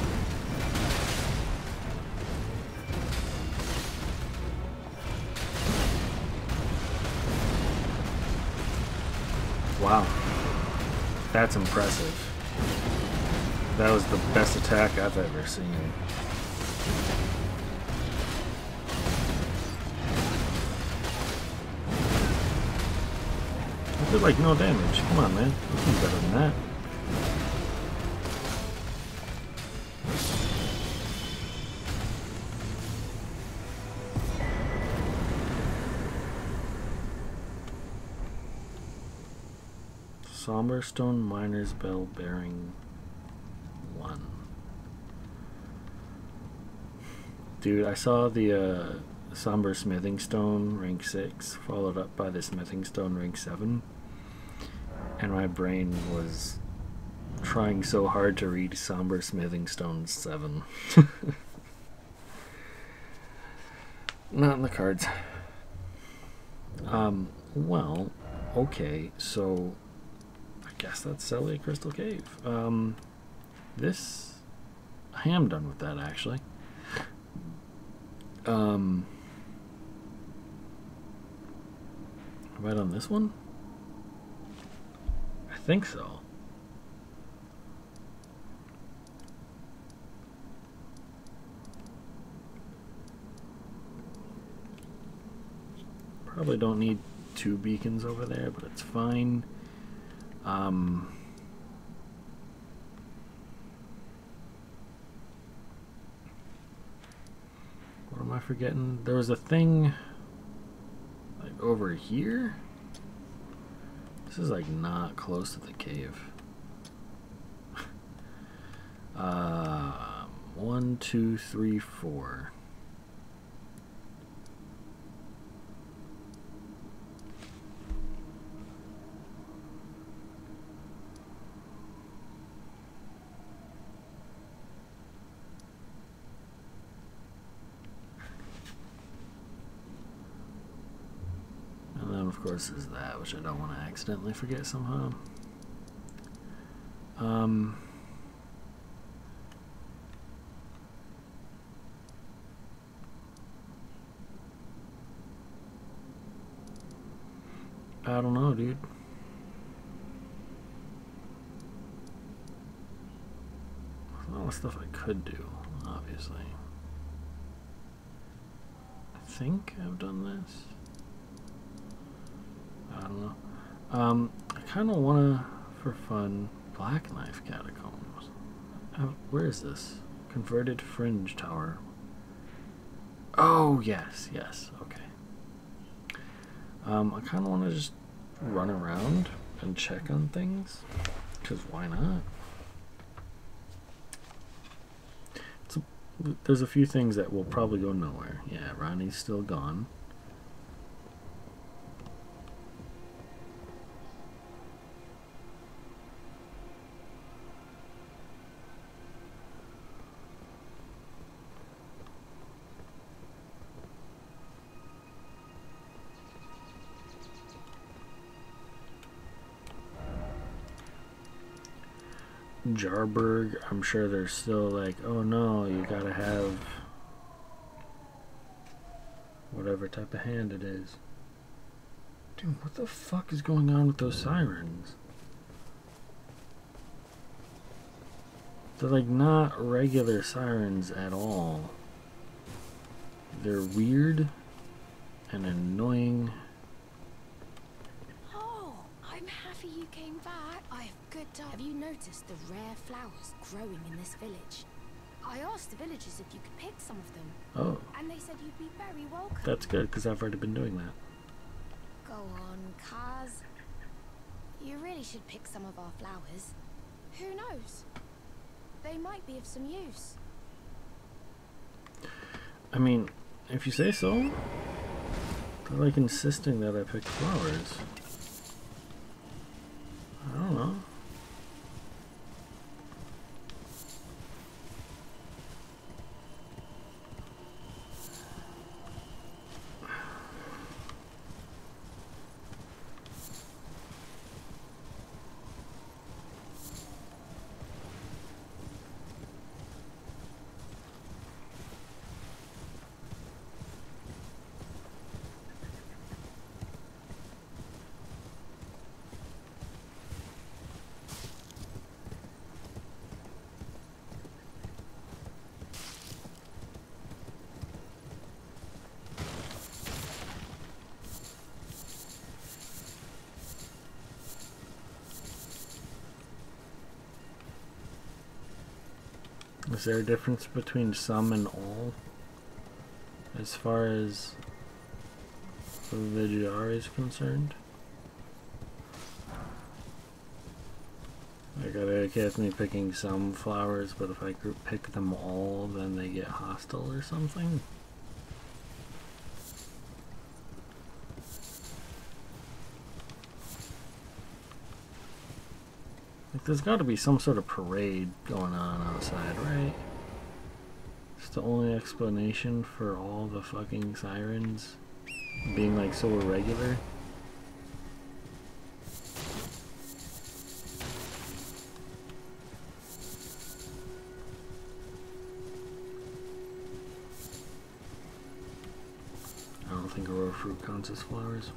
Wow, that's impressive. That was the best attack I've ever seen. I did like no damage. Come on, man. You can do better than that. Somberstone Miner's Bell bearing one. Dude, I saw the uh, Somber Smithing Stone rank six followed up by the Smithing Stone rank seven, and my brain was trying so hard to read Somber Smithing Stone seven. Not in the cards. Um, well, okay, so I guess that's Sellia Crystal Cave. Um, this, I am done with that actually. Um, have I done this one? I think so. Probably don't need two beacons over there, but it's fine. Um, what am I forgetting? There was a thing like over here. This is like not close to the cave. uh, one, two, three, four. Of course is that, which I don't want to accidentally forget somehow. Um, I don't know, dude. There's a lot of stuff I could do, obviously. I think I've done this. I don't know. Um, I kind of want to, for fun, Black Knife Catacombs. Uh, where is this? Converted Fringe Tower. Oh, yes, yes, okay. Um, I kind of want to just run around and check on things, because why not? It's a, there's a few things that will probably go nowhere. Yeah, Ranni's still gone. Jarburg, I'm sure they're still like, oh no, you gotta have whatever type of hand it is. Dude, what the fuck is going on with those sirens? They're like not regular sirens at all. They're weird and annoying. Have you noticed the rare flowers growing in this village? I asked the villagers if you could pick some of them. Oh. And they said you'd be very welcome. That's good, because I've already been doing that. Go on, Kaz. You really should pick some of our flowers. Who knows? They might be of some use. I mean, if you say so. They're like insisting that I pick flowers. I don't know. Is there a difference between some and all as far as the Vidyar is concerned? Like, are they okay with me picking some flowers, but if I group pick them all, then they get hostile or something? Like, there's got to be some sort of parade going on outside, right? It's the only explanation for all the fucking sirens. being like so irregular. I don't think a raw fruit counts as flowers.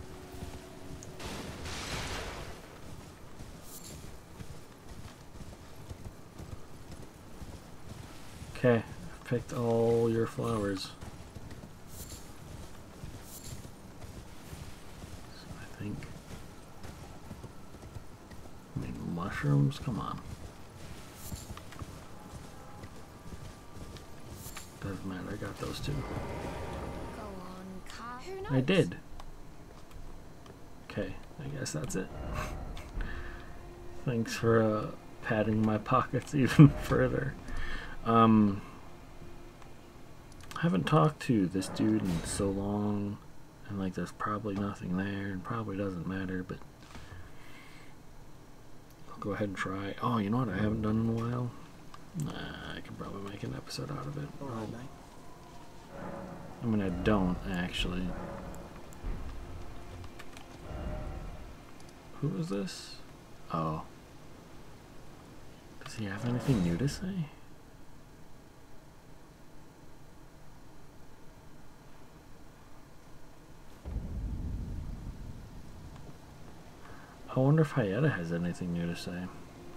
Okay, I've picked all your flowers. So I think... I mean, mushrooms? Come on. Doesn't matter, I got those two. Go on, Car. Who knows? I did. Okay, I guess that's it. Thanks for uh, padding my pockets even further. Um, I haven't talked to this dude in so long, and like there's probably nothing there, and probably doesn't matter, but I'll go ahead and try. Oh, you know what I haven't done in a while? Nah, I can probably make an episode out of it. Alright, mate. I mean, I don't, actually. Who is this? Oh. Does he have anything new to say? I wonder if Haight has anything new to say.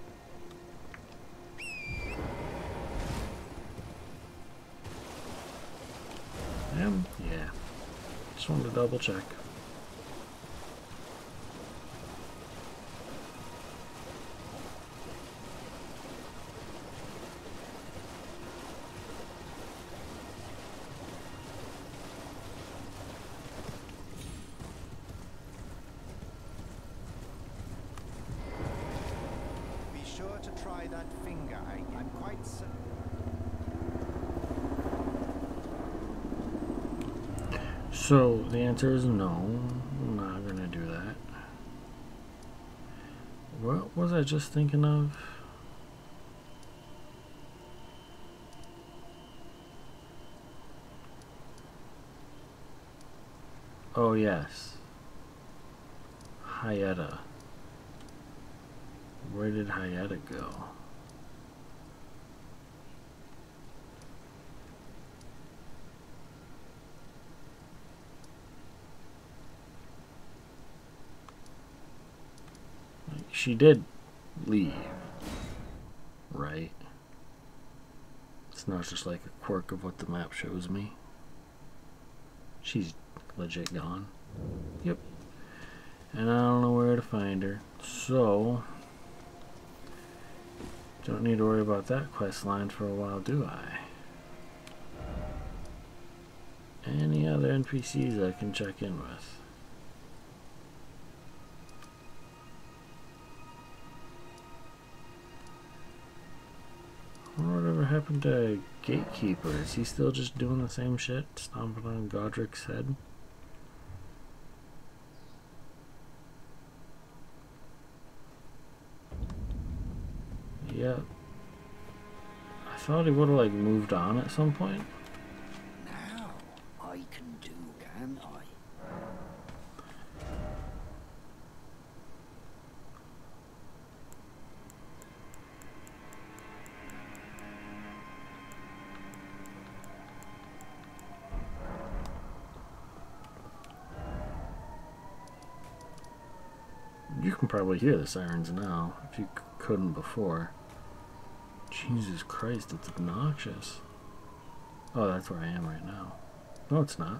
Him? Yeah. Just wanted to double check. Be sure to try that finger. I, I'm quite certain. So, the answer is no. I'm not gonna do that. What was I just thinking of? Oh, yes. Haight. Where did Haight go? She did leave, right? It's not just like a quirk of what the map shows me. She's legit gone. Yep. And I don't know where to find her. So, don't need to worry about that quest line for a while, do I? Any other N P Cs I can check in with? Whatever happened to Gatekeeper? Is he still just doing the same shit? Stomping on Godric's head? Yep. I thought he would have like moved on at some point. Now I can do, can I? You can probably hear the sirens now, if you c couldn't before. Jesus Christ, it's obnoxious. Oh, that's where I am right now. No, it's not.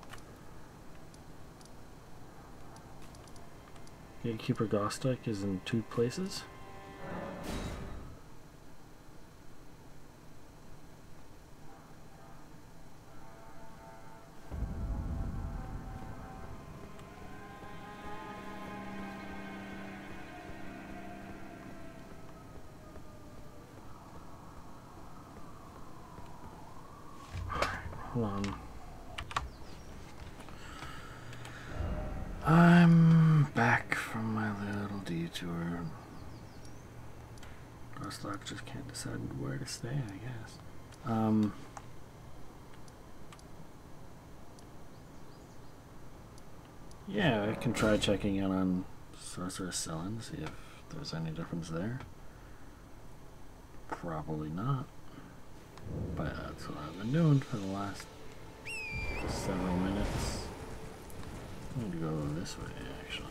Gatekeeper Gostek is in two places. Hold on. I'm back from my little detour. Gostek just can't decide where to stay, I guess. Um... Yeah, I can try checking in on Sorceress Selin, see if there's any difference there. Probably not. But that's what I've been doing for the last several minutes. I'm going to go this way, actually.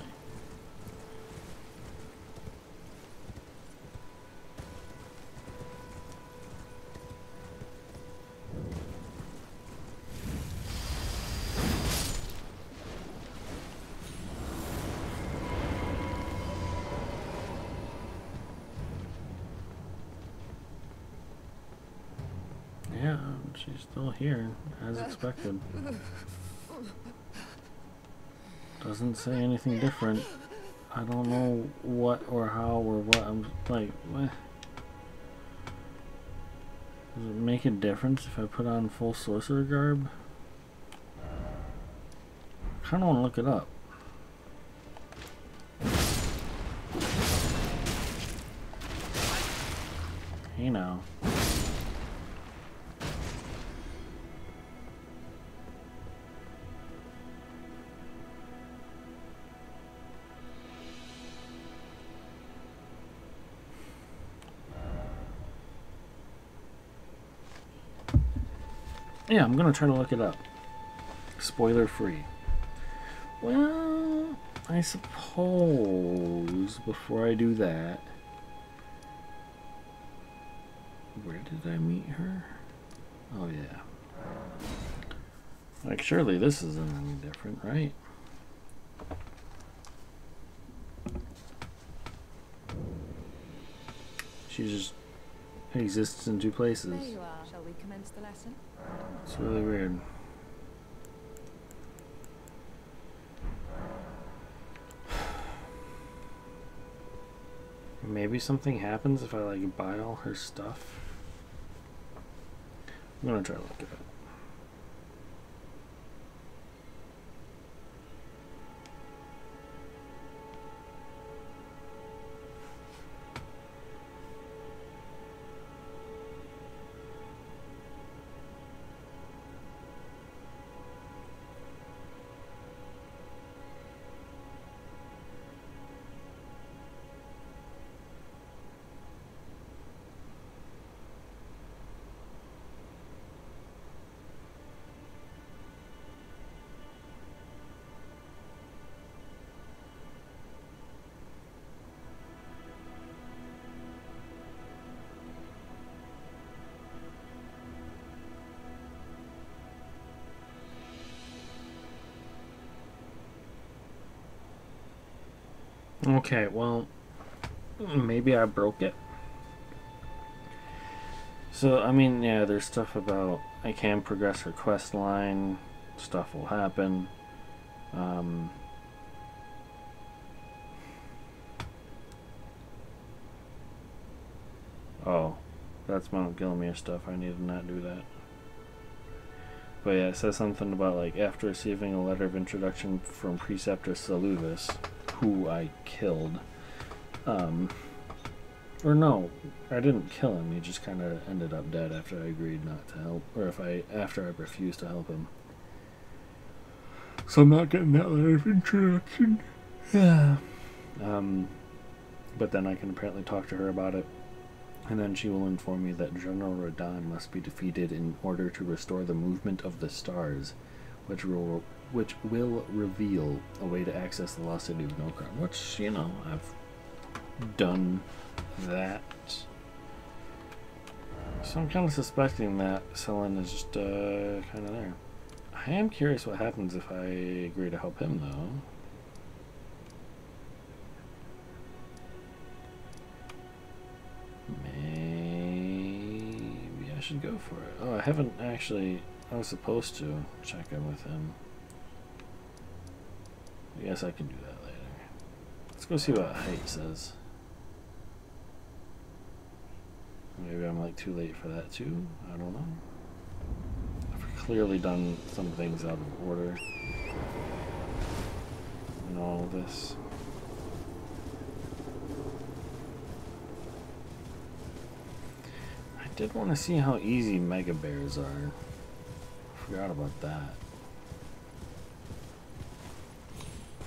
Yeah, she's still here, as expected. Doesn't say anything different. I don't know what or how or what. I'm like, what? Does it make a difference if I put on full sorcerer garb? I kind of want to look it up. Hey now. Yeah, I'm gonna try to look it up. Spoiler free. Well, I suppose before I do that, where did I meet her? Oh yeah. Like surely this isn't any different, right? She just exists in two places. There you are. Shall we commence the lesson? It's really weird. Maybe something happens if I like buy all her stuff. I'm gonna try to look it up. Okay, well, maybe I broke it. So, I mean, yeah, there's stuff about I can progress her quest line, stuff will happen. Um, oh, that's Mount Gilmere stuff. I need to not do that. But yeah, it says something about like after receiving a letter of introduction from Preceptor Saluvis, who I killed. Um, or no, I didn't kill him. He just kind of ended up dead after I agreed not to help, or if I after I refused to help him. So I'm not getting that letter of introduction. Yeah. Um, but then I can apparently talk to her about it. And then she will inform me that General Radahn must be defeated in order to restore the movement of the stars, which will which will reveal a way to access the lost city of Nokron. Which, you know, I've done that. So I'm kind of suspecting that Selin is just uh, kind of there. I am curious what happens if I agree to help him, though. Maybe I should go for it. Oh, I haven't actually... I was supposed to check in with him. I guess I can do that later. Let's go see what Haight says. Maybe I'm like too late for that too. I don't know. I've clearly done some things out of order in all of this. I did want to see how easy mega bears are. Forgot about that.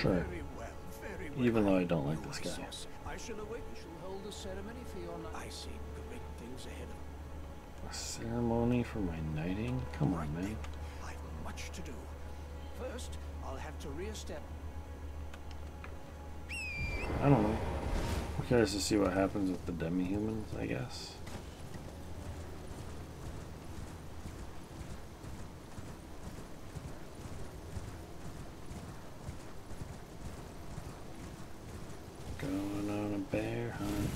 Sure. Very well, very well. Even though I don't like this guy. I shall await. We shall hold a ceremony for your knight. I see great things ahead of A ceremony for my knighting? Come on, man. I've much to do. First, I'll have to re-establish. I don't know. I'm curious to see what happens with the demi-humans, I guess. Going on a bear hunt.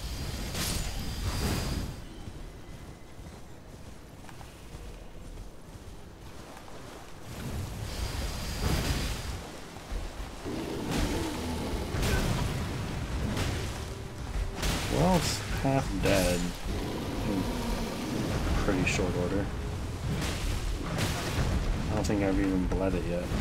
Well, it's half dead in pretty short order. I don't think I've even bled it yet.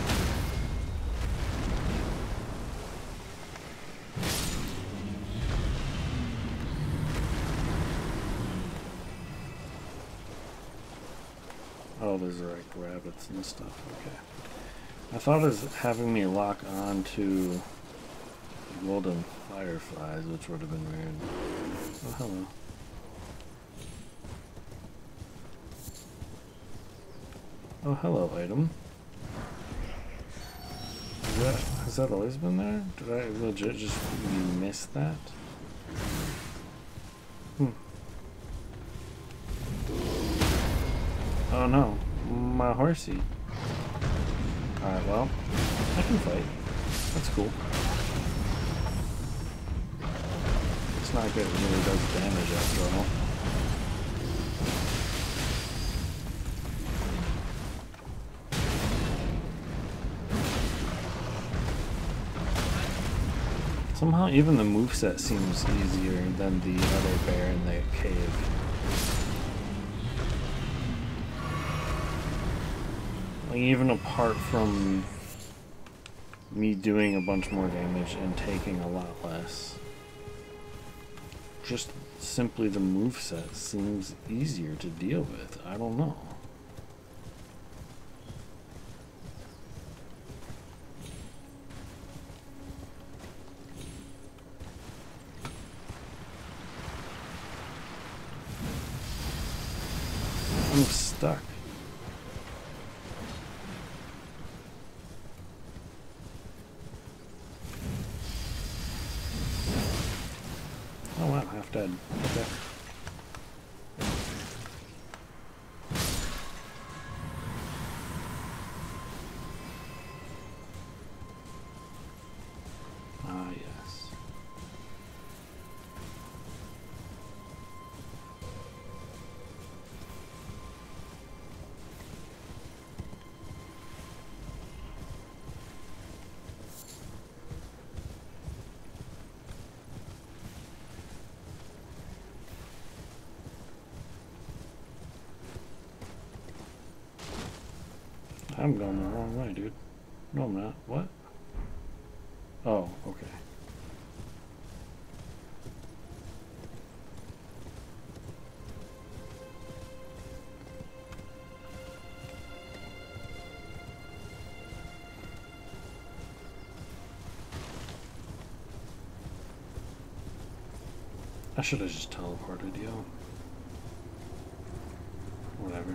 Oh, there's like rabbits and stuff. Okay. I thought it was having me lock on to golden fireflies, which would have been weird. Oh, hello. Oh, hello, item. Is that, has that always been there? Did I legit just miss that? Hmm. Oh no, my horsey. Alright, well, I can fight. That's cool. It's not good, it really does damage after all. Somehow even the moveset seems easier than the other bear in the cave. Like, even apart from me doing a bunch more damage and taking a lot less, just simply the moveset seems easier to deal with. I don't know. I'm stuck. Oh wow, half dead. Okay. Ah, yes. I'm going the wrong way, dude. No, I'm not. What? Oh, okay. I should have just teleported, yo. Whatever.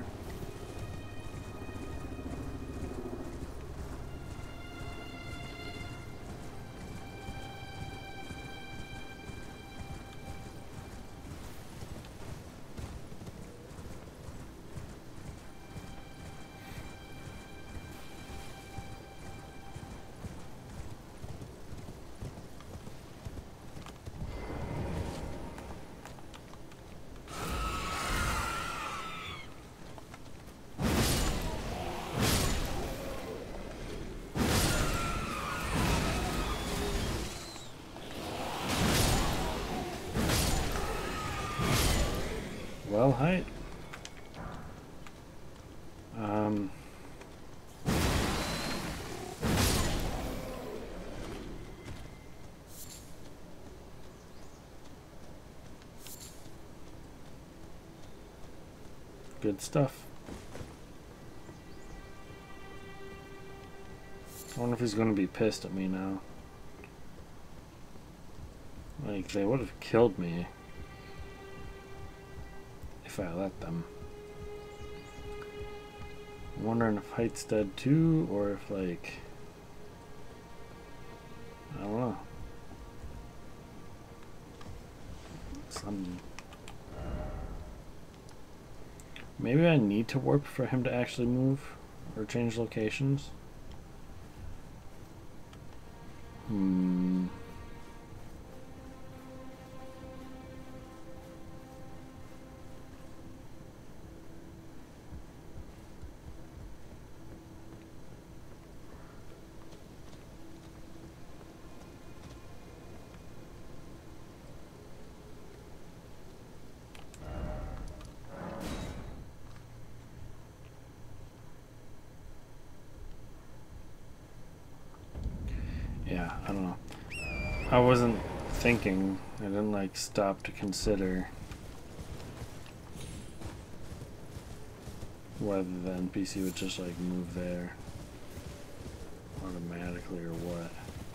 Well, Haight. Um, good stuff. I wonder if he's going to be pissed at me now. Like, they would have killed me if I let them. I'm wondering if Haight's dead too, or if, like, I don't know. Some... Maybe I need to warp for him to actually move or change locations. Hmm. Yeah, I don't know. I wasn't thinking. I didn't like stop to consider whether the N P C would just like move there automatically or what.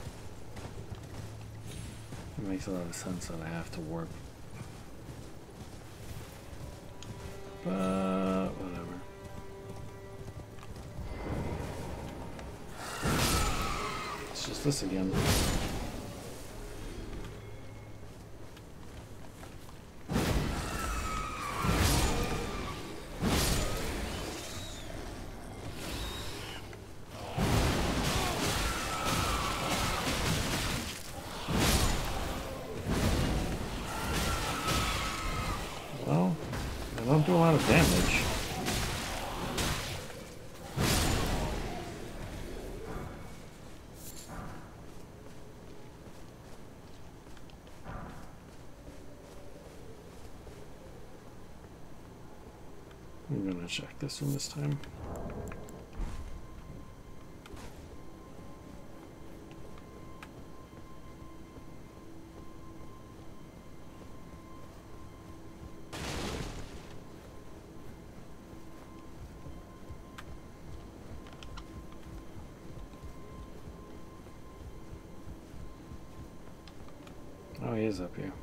It makes a lot of sense that I have to warp. But whatever. It's just this again. Well, I don't do a lot of damage. I'm gonna check this one this time. Oh, he is up here.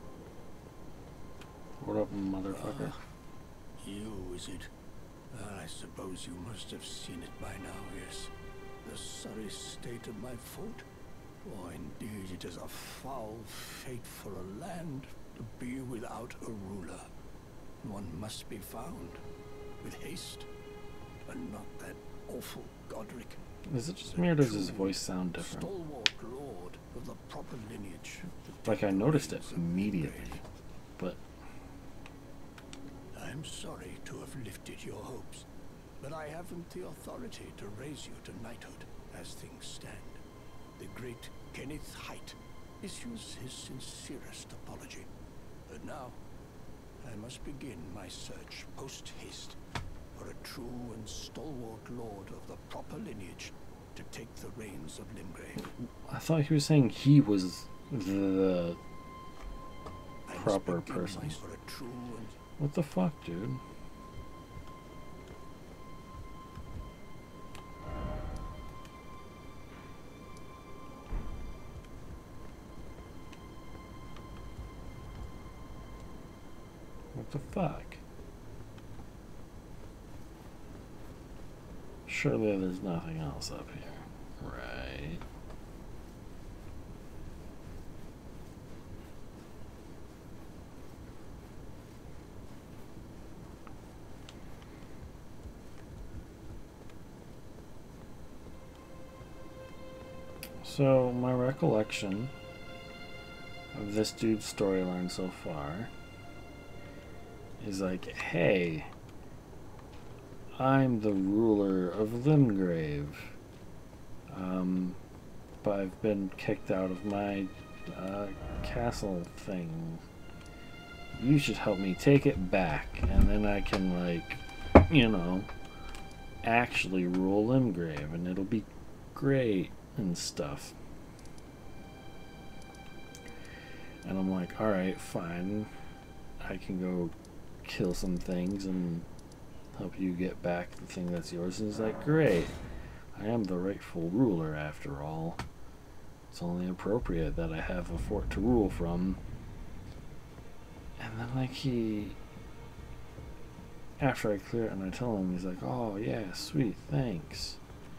What up, motherfucker? You, is it? Uh, I suppose you must have seen it by now, yes. The sorry state of my fort? Oh, indeed, it is a foul fate for a land to be without a ruler. One must be found, with haste, and not that awful Godric. Is it just me or does his voice sound different? Stalwart lord of the proper lineage. Like I noticed it immediately, but... I'm sorry to have lifted your hopes, but I haven't the authority to raise you to knighthood as things stand. The great Kenneth Haight issues his sincerest apology. But now, I must begin my search post-haste for a true and stalwart lord of the proper lineage to take the reins of Limgrave. I thought he was saying he was the proper person. For a true and What the fuck, dude? What the fuck? Surely there's nothing else up here, right? So, my recollection of this dude's storyline so far is like, hey, I'm the ruler of Limgrave, um, but I've been kicked out of my uh, castle thing. You should help me take it back, and then I can, like, you know, actually rule Limgrave, and it'll be great and stuff. And I'm like, alright, fine. I can go kill some things and help you get back the thing that's yours. And he's like, great. I am the rightful ruler, after all. It's only appropriate that I have a fort to rule from. And then, like, he... After I clear it and I tell him, he's like, oh, yeah, sweet, thanks.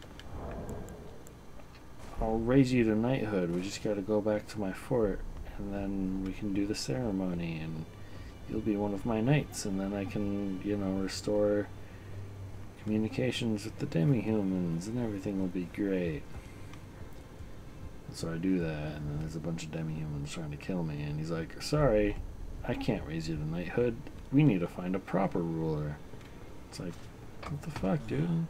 I'll raise you to knighthood. We just gotta go back to my fort, and then we can do the ceremony, and you'll be one of my knights, and then I can, you know, restore communications with the demi-humans, and everything will be great. So I do that, and then there's a bunch of demi-humans trying to kill me, and he's like, sorry, I can't raise you to knighthood. We need to find a proper ruler. It's like, what the fuck, dude?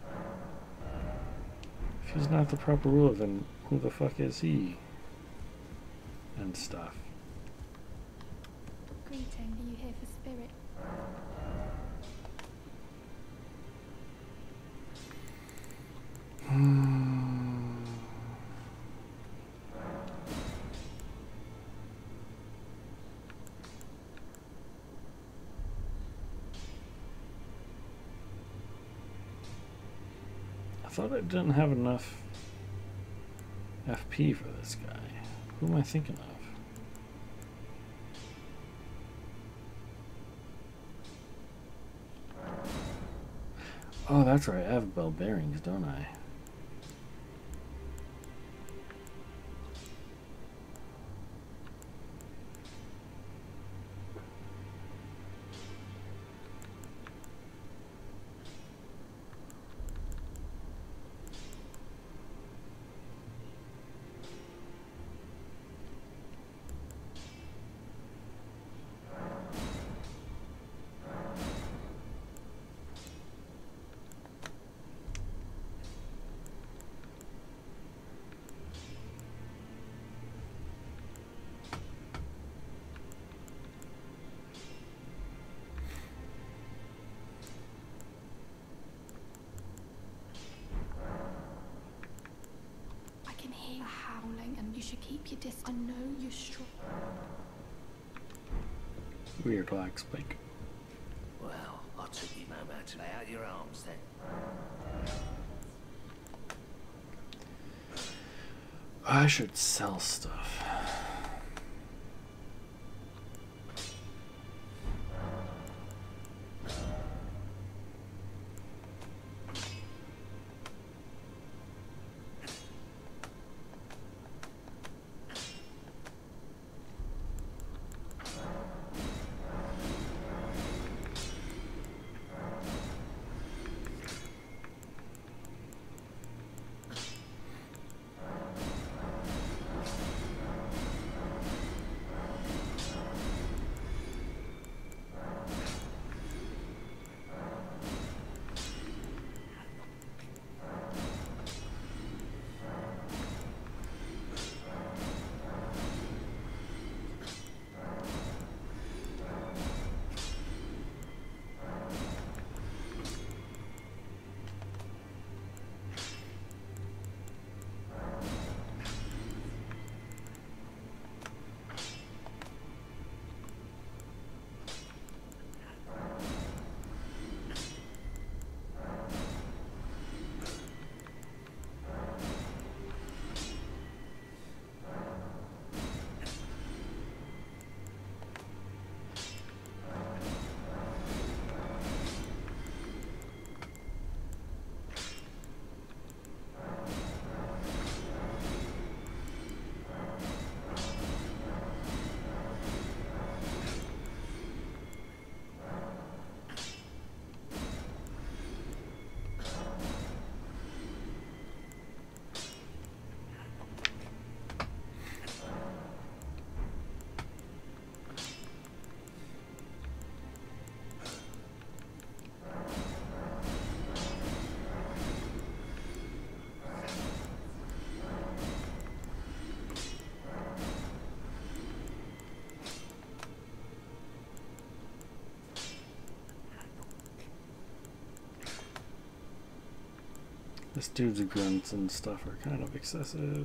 If he's not the proper ruler, then who the fuck is he? And stuff. Greeting, are you here for spirit? I thought I didn't have enough F P for this guy. Who am I thinking of? Oh, that's right. I have bell bearings, don't I? Keep your distance. I know you're strong. Weird black spike. Well, I took you no matter. Lay out your arms then. I should sell stuff. This dude's grunts and stuff are kind of excessive.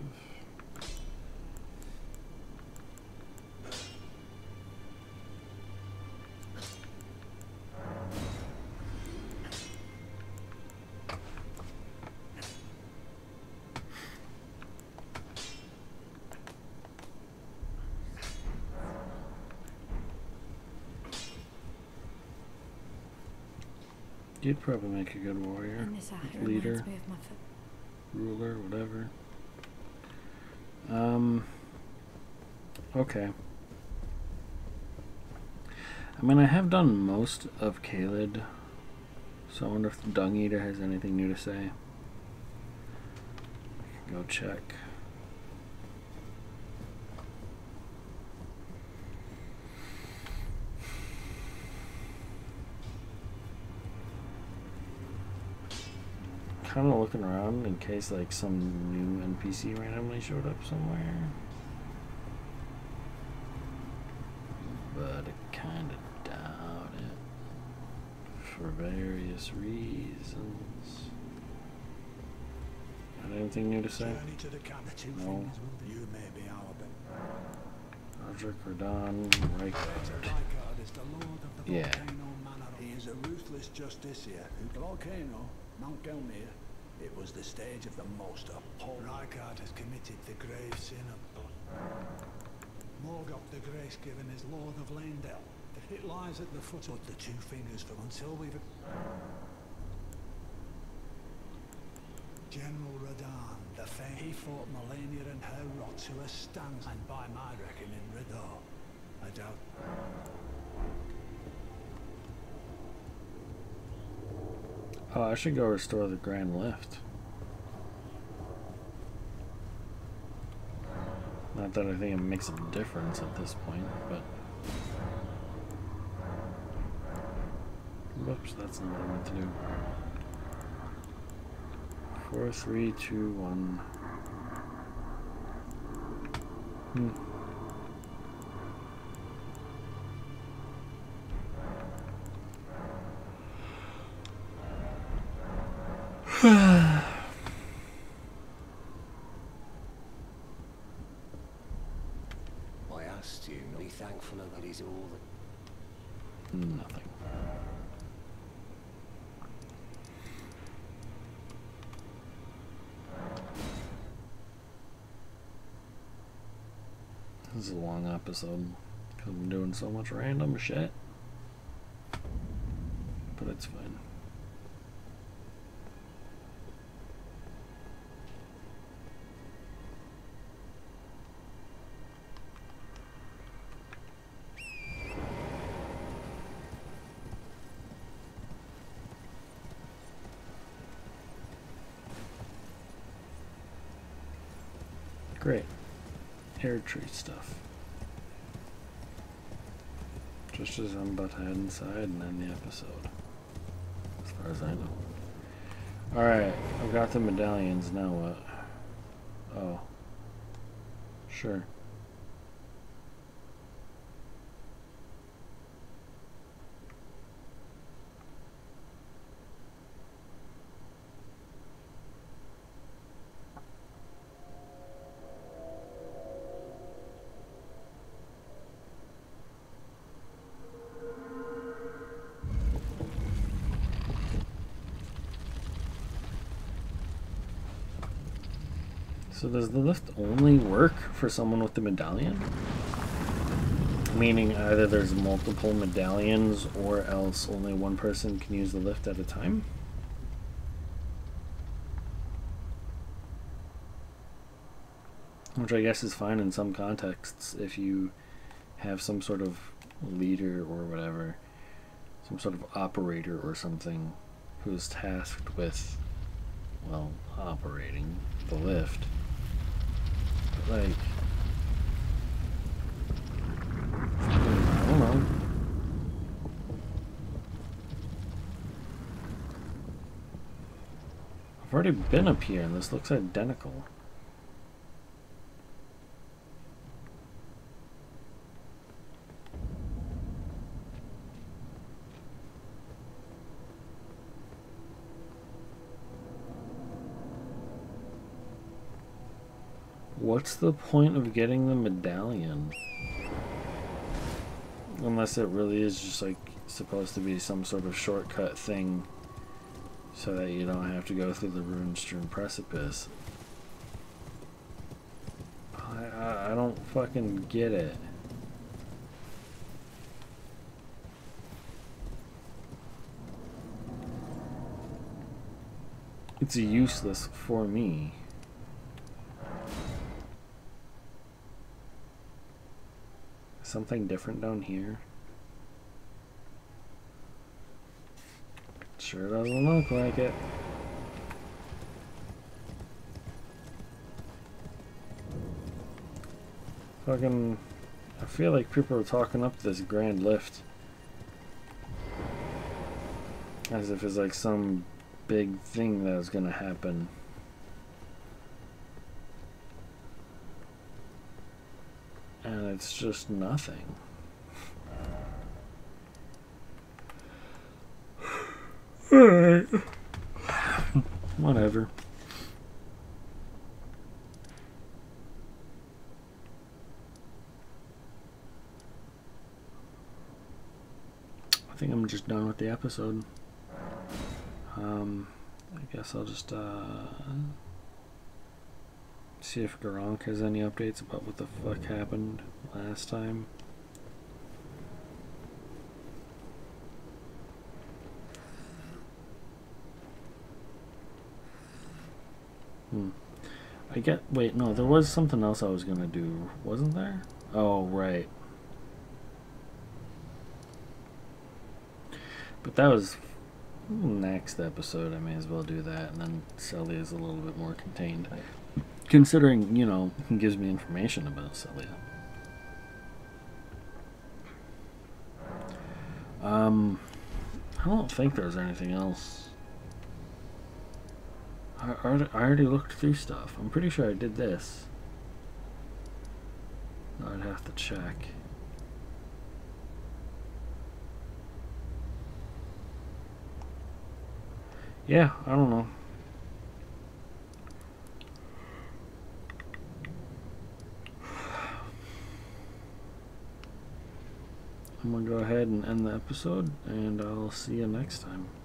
You'd probably make a good warrior, And this act leader, reminds me of my foot. ruler, whatever. Um. Okay. I mean, I have done most of Caelid, so I wonder if the Dung Eater has anything new to say. I can go check. Kind of looking around in case like some new N P C randomly showed up somewhere, but I kind of doubt it for various reasons. Got anything new to say? To the camp. The two No. fingers will you may be our ben. Roger, Cordon, Reichard. Reichard is the lord of the Yeah. volcano manor. He is a ruthless justiciar who the volcano, Mount Gelmir, it was the stage of the most appalling. Reichard has committed the grave sin of blood. Morgoth the Grace-given is Lord of Leyndell. It lies at the foot of the two fingers from until we've... General Radahn, the famed, he fought Melania and her rot to a stand, and by my reckoning, Radahn, I doubt... Oh, I should go restore the Grand Lift. Not that I think it makes a difference at this point, but... Whoops, that's not what I meant to do. Four, three, two, one. Hmm. I asked you, be thankful that he's all the... Nothing. This is a long episode because I'm doing so much random shit. But it's fine. Great. Hair tree stuff. Just as I'm about to head inside and end the episode. As far as I know. Alright, I've got the medallions, now what? Oh. Sure. So does the lift only work for someone with the medallion? Meaning either there's multiple medallions or else only one person can use the lift at a time? Which I guess is fine in some contexts if you have some sort of leader or whatever, some sort of operator or something who's tasked with, well, operating the lift. But like, I don't know. I've already been up here and this looks identical. What's the point of getting the medallion? Unless it really is just like supposed to be some sort of shortcut thing so that you don't have to go through the rune-strewn precipice. I, I, I don't fucking get it. It's useless for me. Something different down here? Sure doesn't look like it. Fucking... I feel like people are talking up this Grand Lift. As if it's like some big thing that was gonna happen. And it's just nothing. Alright. Whatever. I think I'm just done with the episode. Um, I guess I'll just uh, see if Garunk has any updates about what the fuck happened last time. Hmm. I get. Wait, no, there was something else I was gonna do, wasn't there? Oh, right. But that was next episode. I may as well do that, and then Sellia is a little bit more contained, considering, you know, it gives me information about Sellia. Um, I don't think there's anything else. I, I already looked through stuff. I'm pretty sure I did this. I'd have to check. Yeah, I don't know. I'm gonna go ahead and end the episode, and I'll see you next time.